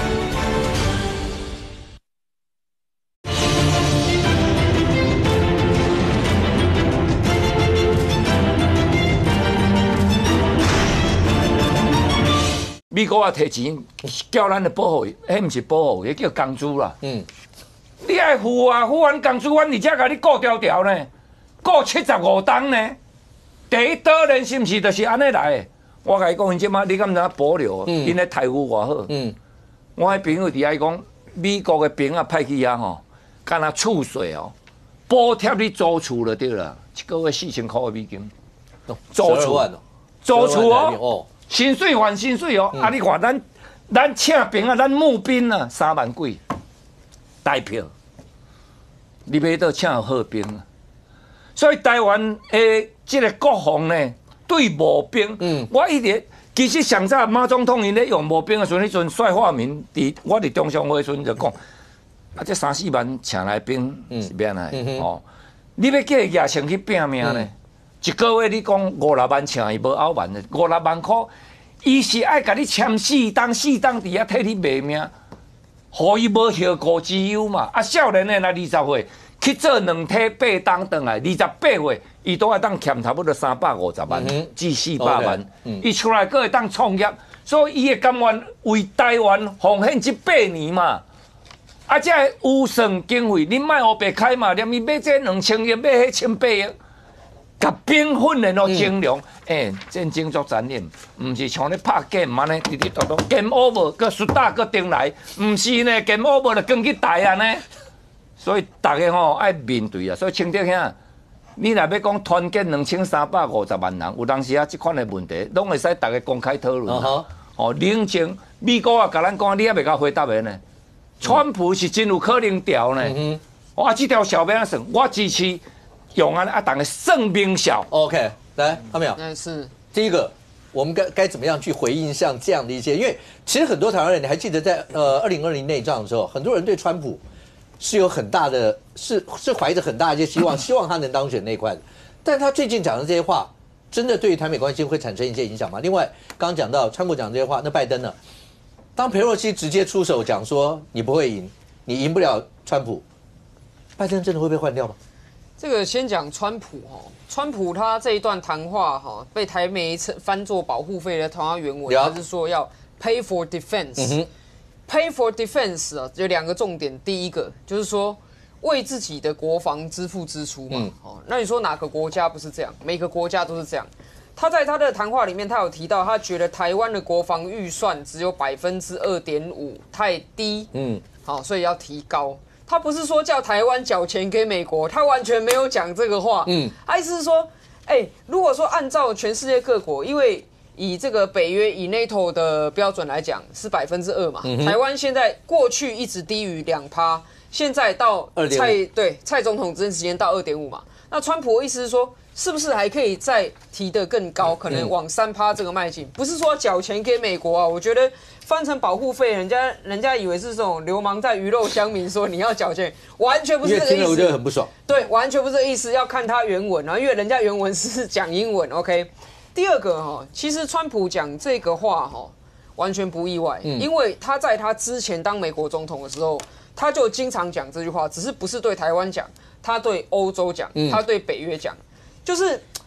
美国啊摕钱叫咱的保护，迄毋是保护，迄叫工资啦。嗯。你爱付啊，付完工资，阮而且甲你顾条条呢，顾七十五档呢。第一岛链是毋是就是安尼来的？我甲伊讲，因即马你敢毋知保留？因咧台语偌好。嗯。我迄朋友伫遐讲，美国的兵啊派去遐吼，干那厝税哦，补贴你租厝就对啦，一个月四千块的美金。租厝，租厝哦，薪水还薪水哦。啊，你看咱咱请兵啊，咱募兵啊，三万几台票，你买到请好兵啊。所以台湾的这个国防呢，对募兵，嗯，我一直其实上早马总统因咧用募兵的时阵，迄阵帅化民伫我伫中常会时阵就讲，啊，这三四万请来兵是变来哦，你要叫伊野性去拼命呢，一个月你讲五六万请伊无拗万的，五六万块，伊是爱甲你签四档四档伫遐替你卖命，互伊无后顾之忧嘛。啊，少年的那二十岁。去做两梯八档转来，二十八岁，伊都要当欠差不多三百五十万、嗯、至四百万。伊、嗯、出来佫会当创业，所以伊会甘愿为台湾奉献这八年嘛。啊，这有算经费，你莫黑白开嘛，连伊买这两千亿，买迄千八亿，甲兵训练到精良。诶、嗯欸，战争作残忍，毋是像咧拍 game 安尼，直直倒倒 game over， 佮输打佮顶来，毋是呢 game over 就跟去台安尼。所以大家吼爱面对啊，所以清德兄，你若要讲团建两千三百五十万人，有当时啊，即款的问题，拢会使大家公开讨论。哦，哦，冷静，美国啊，甲咱讲，你还袂甲回答的呢？川普是真有可能调呢。嗯、我这条小要安算，我支持用安啊，大家圣明小。 OK， 来，看没有？ 那是第一个。我们该该怎么样去回应像这样的一些？因为其实很多台湾人，你还记得在呃二零二零内战的时候，很多人对川普。是有很大的，是是怀着很大的一些希望，希望他能当选那一块的。但他最近讲的这些话，真的对于台美关系会产生一些影响吗？另外，刚刚讲到川普讲这些话，那拜登呢？当裴洛西直接出手讲说你不会赢，你赢不了川普，拜登真的会被换掉吗？ 这个先讲川普哈，川普他这一段谈话哈，被台媒翻作保护费的谈话原文，他是说要 pay for defense。嗯Pay for defense 啊，有两个重点。第一个就是说，为自己的国防支付支出嘛。嗯、哦，那你说哪个国家不是这样？每个国家都是这样。他在他的谈话里面，他有提到，他觉得台湾的国防预算只有百分之二点五，太低。嗯，好、哦，所以要提高。他不是说叫台湾缴钱给美国，他完全没有讲这个话。嗯，他意思是说，哎、欸，如果说按照全世界各国，因为以这个北约以 NATO 的标准来讲是百分之二嘛，嗯、台湾现在过去一直低于两趴，现在到蔡对蔡总统执政时间到二点五嘛，那川普的意思是说，是不是还可以再提得更高，可能往三趴这个迈进？不是说缴钱给美国啊，我觉得翻成保护费，人家人家以为是这种流氓在鱼肉乡民说你要缴钱，完全不是这个意思。因为听了我觉得很不爽。对，完全不是这个意思，要看他原文啊，因为人家原文是讲英文 ，OK。第二个哈，其实川普讲这个话哈，完全不意外，嗯、因为他在他之前当美国总统的时候，他就经常讲这句话，只是不是对台湾讲，他对欧洲讲，嗯、他对北约讲，就是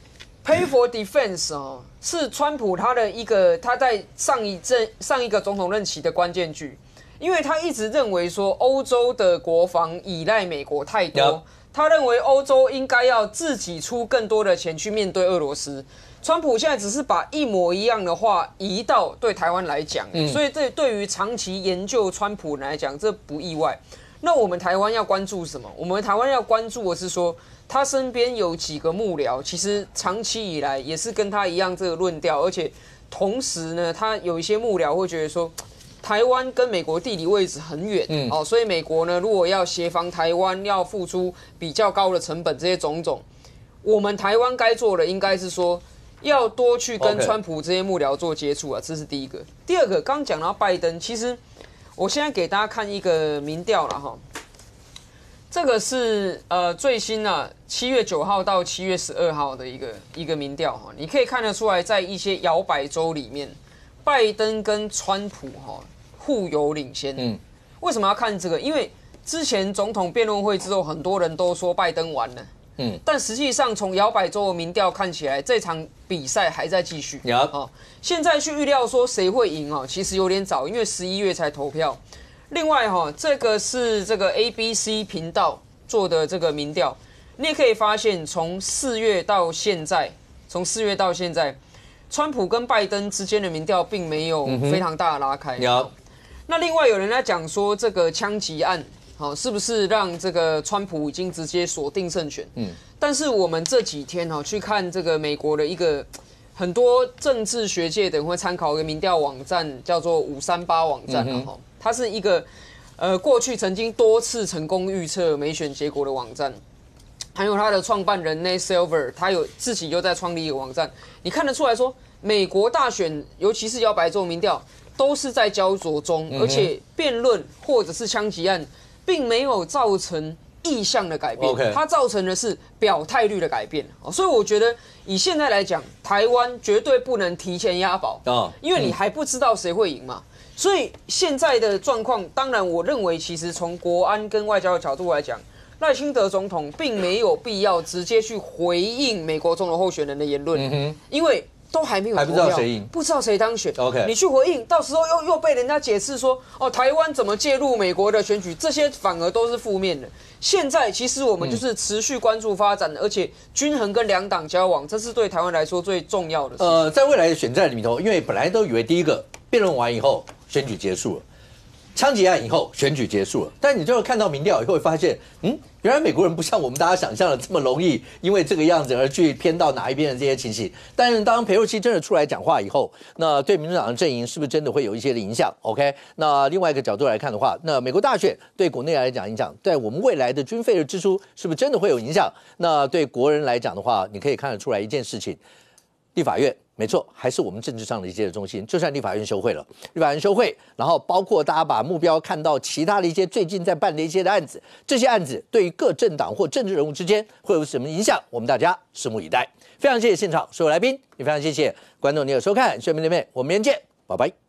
pay for defense 哦，是川普他的一个他在上一任上一个总统任期的关键句，因为他一直认为说欧洲的国防依赖美国太多， yep. 他认为欧洲应该要自己出更多的钱去面对俄罗斯。川普现在只是把一模一样的话移到对台湾来讲，嗯、所以这对于长期研究川普来讲，这不意外。那我们台湾要关注什么？我们台湾要关注的是说，他身边有几个幕僚，其实长期以来也是跟他一样这个论调，而且同时呢，他有一些幕僚会觉得说，台湾跟美国地理位置很远，嗯、哦，所以美国呢，如果要协防台湾，要付出比较高的成本，这些种种，我们台湾该做的应该是说。要多去跟川普这些幕僚做接触啊， okay. 这是第一个。第二个，刚讲到拜登，其实我现在给大家看一个民调了哈。 这个是呃最新啊，七月九号到七月十二号的一个一个民调哈，你可以看得出来，在一些摇摆州里面，拜登跟川普哈互有领先。嗯，为什么要看这个？因为之前总统辩论会之后，很多人都说拜登完了。嗯，但实际上从摇摆州的民调看起来，这场比赛还在继续。 有哦，现在去预料说谁会赢哦，其实有点早，因为十一月才投票。另外哈，这个是这个 A B C 频道做的这个民调，你也可以发现，从四月到现在，从四月到现在，川普跟拜登之间的民调并没有非常大的拉开。 有。 那另外有人在讲说，这个枪击案，好，是不是让这个川普已经直接锁定胜权？嗯。但是我们这几天哈去看这个美国的一个很多政治学界的人会参考一个民调网站，叫做五三八网站，然后。它是一个，呃，过去曾经多次成功预测美选结果的网站，还有它的创办人 Nate Silver， 他有自己又在创立一个网站。你看得出来说，美国大选，尤其是摇摆州民调，都是在焦灼中，嗯、而且辩论或者是枪击案，并没有造成意向的改变， okay. 它造成的是表态率的改变。所以我觉得，以现在来讲，台湾绝对不能提前押宝，哦、因为你还不知道谁会赢嘛。所以现在的状况，当然，我认为其实从国安跟外交的角度来讲，赖清德总统并没有必要直接去回应美国总统候选人的言论，嗯、因为都还没有投票， 还不知道谁赢， 不知道谁当选。 OK， 你去回应，到时候又又被人家解释说，哦，台湾怎么介入美国的选举，这些反而都是负面的。现在其实我们就是持续关注发展，而且均衡跟两党交往，这是对台湾来说最重要的事情。 呃，在未来的选战里头，因为本来都以为第一个辩论完以后。选举结束了，枪击案以后选举结束了，但你最后看到民调以后，会发现，嗯，原来美国人不像我们大家想象的这么容易，因为这个样子而去偏到哪一边的这些情形。但是当裴洛西真的出来讲话以后，那对民主党的阵营是不是真的会有一些的影响 ？OK， 那另外一个角度来看的话，那美国大选对国内来讲影响，在我们未来的军费的支出是不是真的会有影响？那对国人来讲的话，你可以看得出来一件事情，立法院。没错，还是我们政治上的一些的中心。就算立法院休会了，立法院休会，然后包括大家把目标看到其他的一些最近在办的一些的案子，这些案子对于各政党或政治人物之间会有什么影响？我们大家拭目以待。非常谢谢现场所有来宾，也非常谢谢观众你的收看，下面见面，我们明天见，拜拜。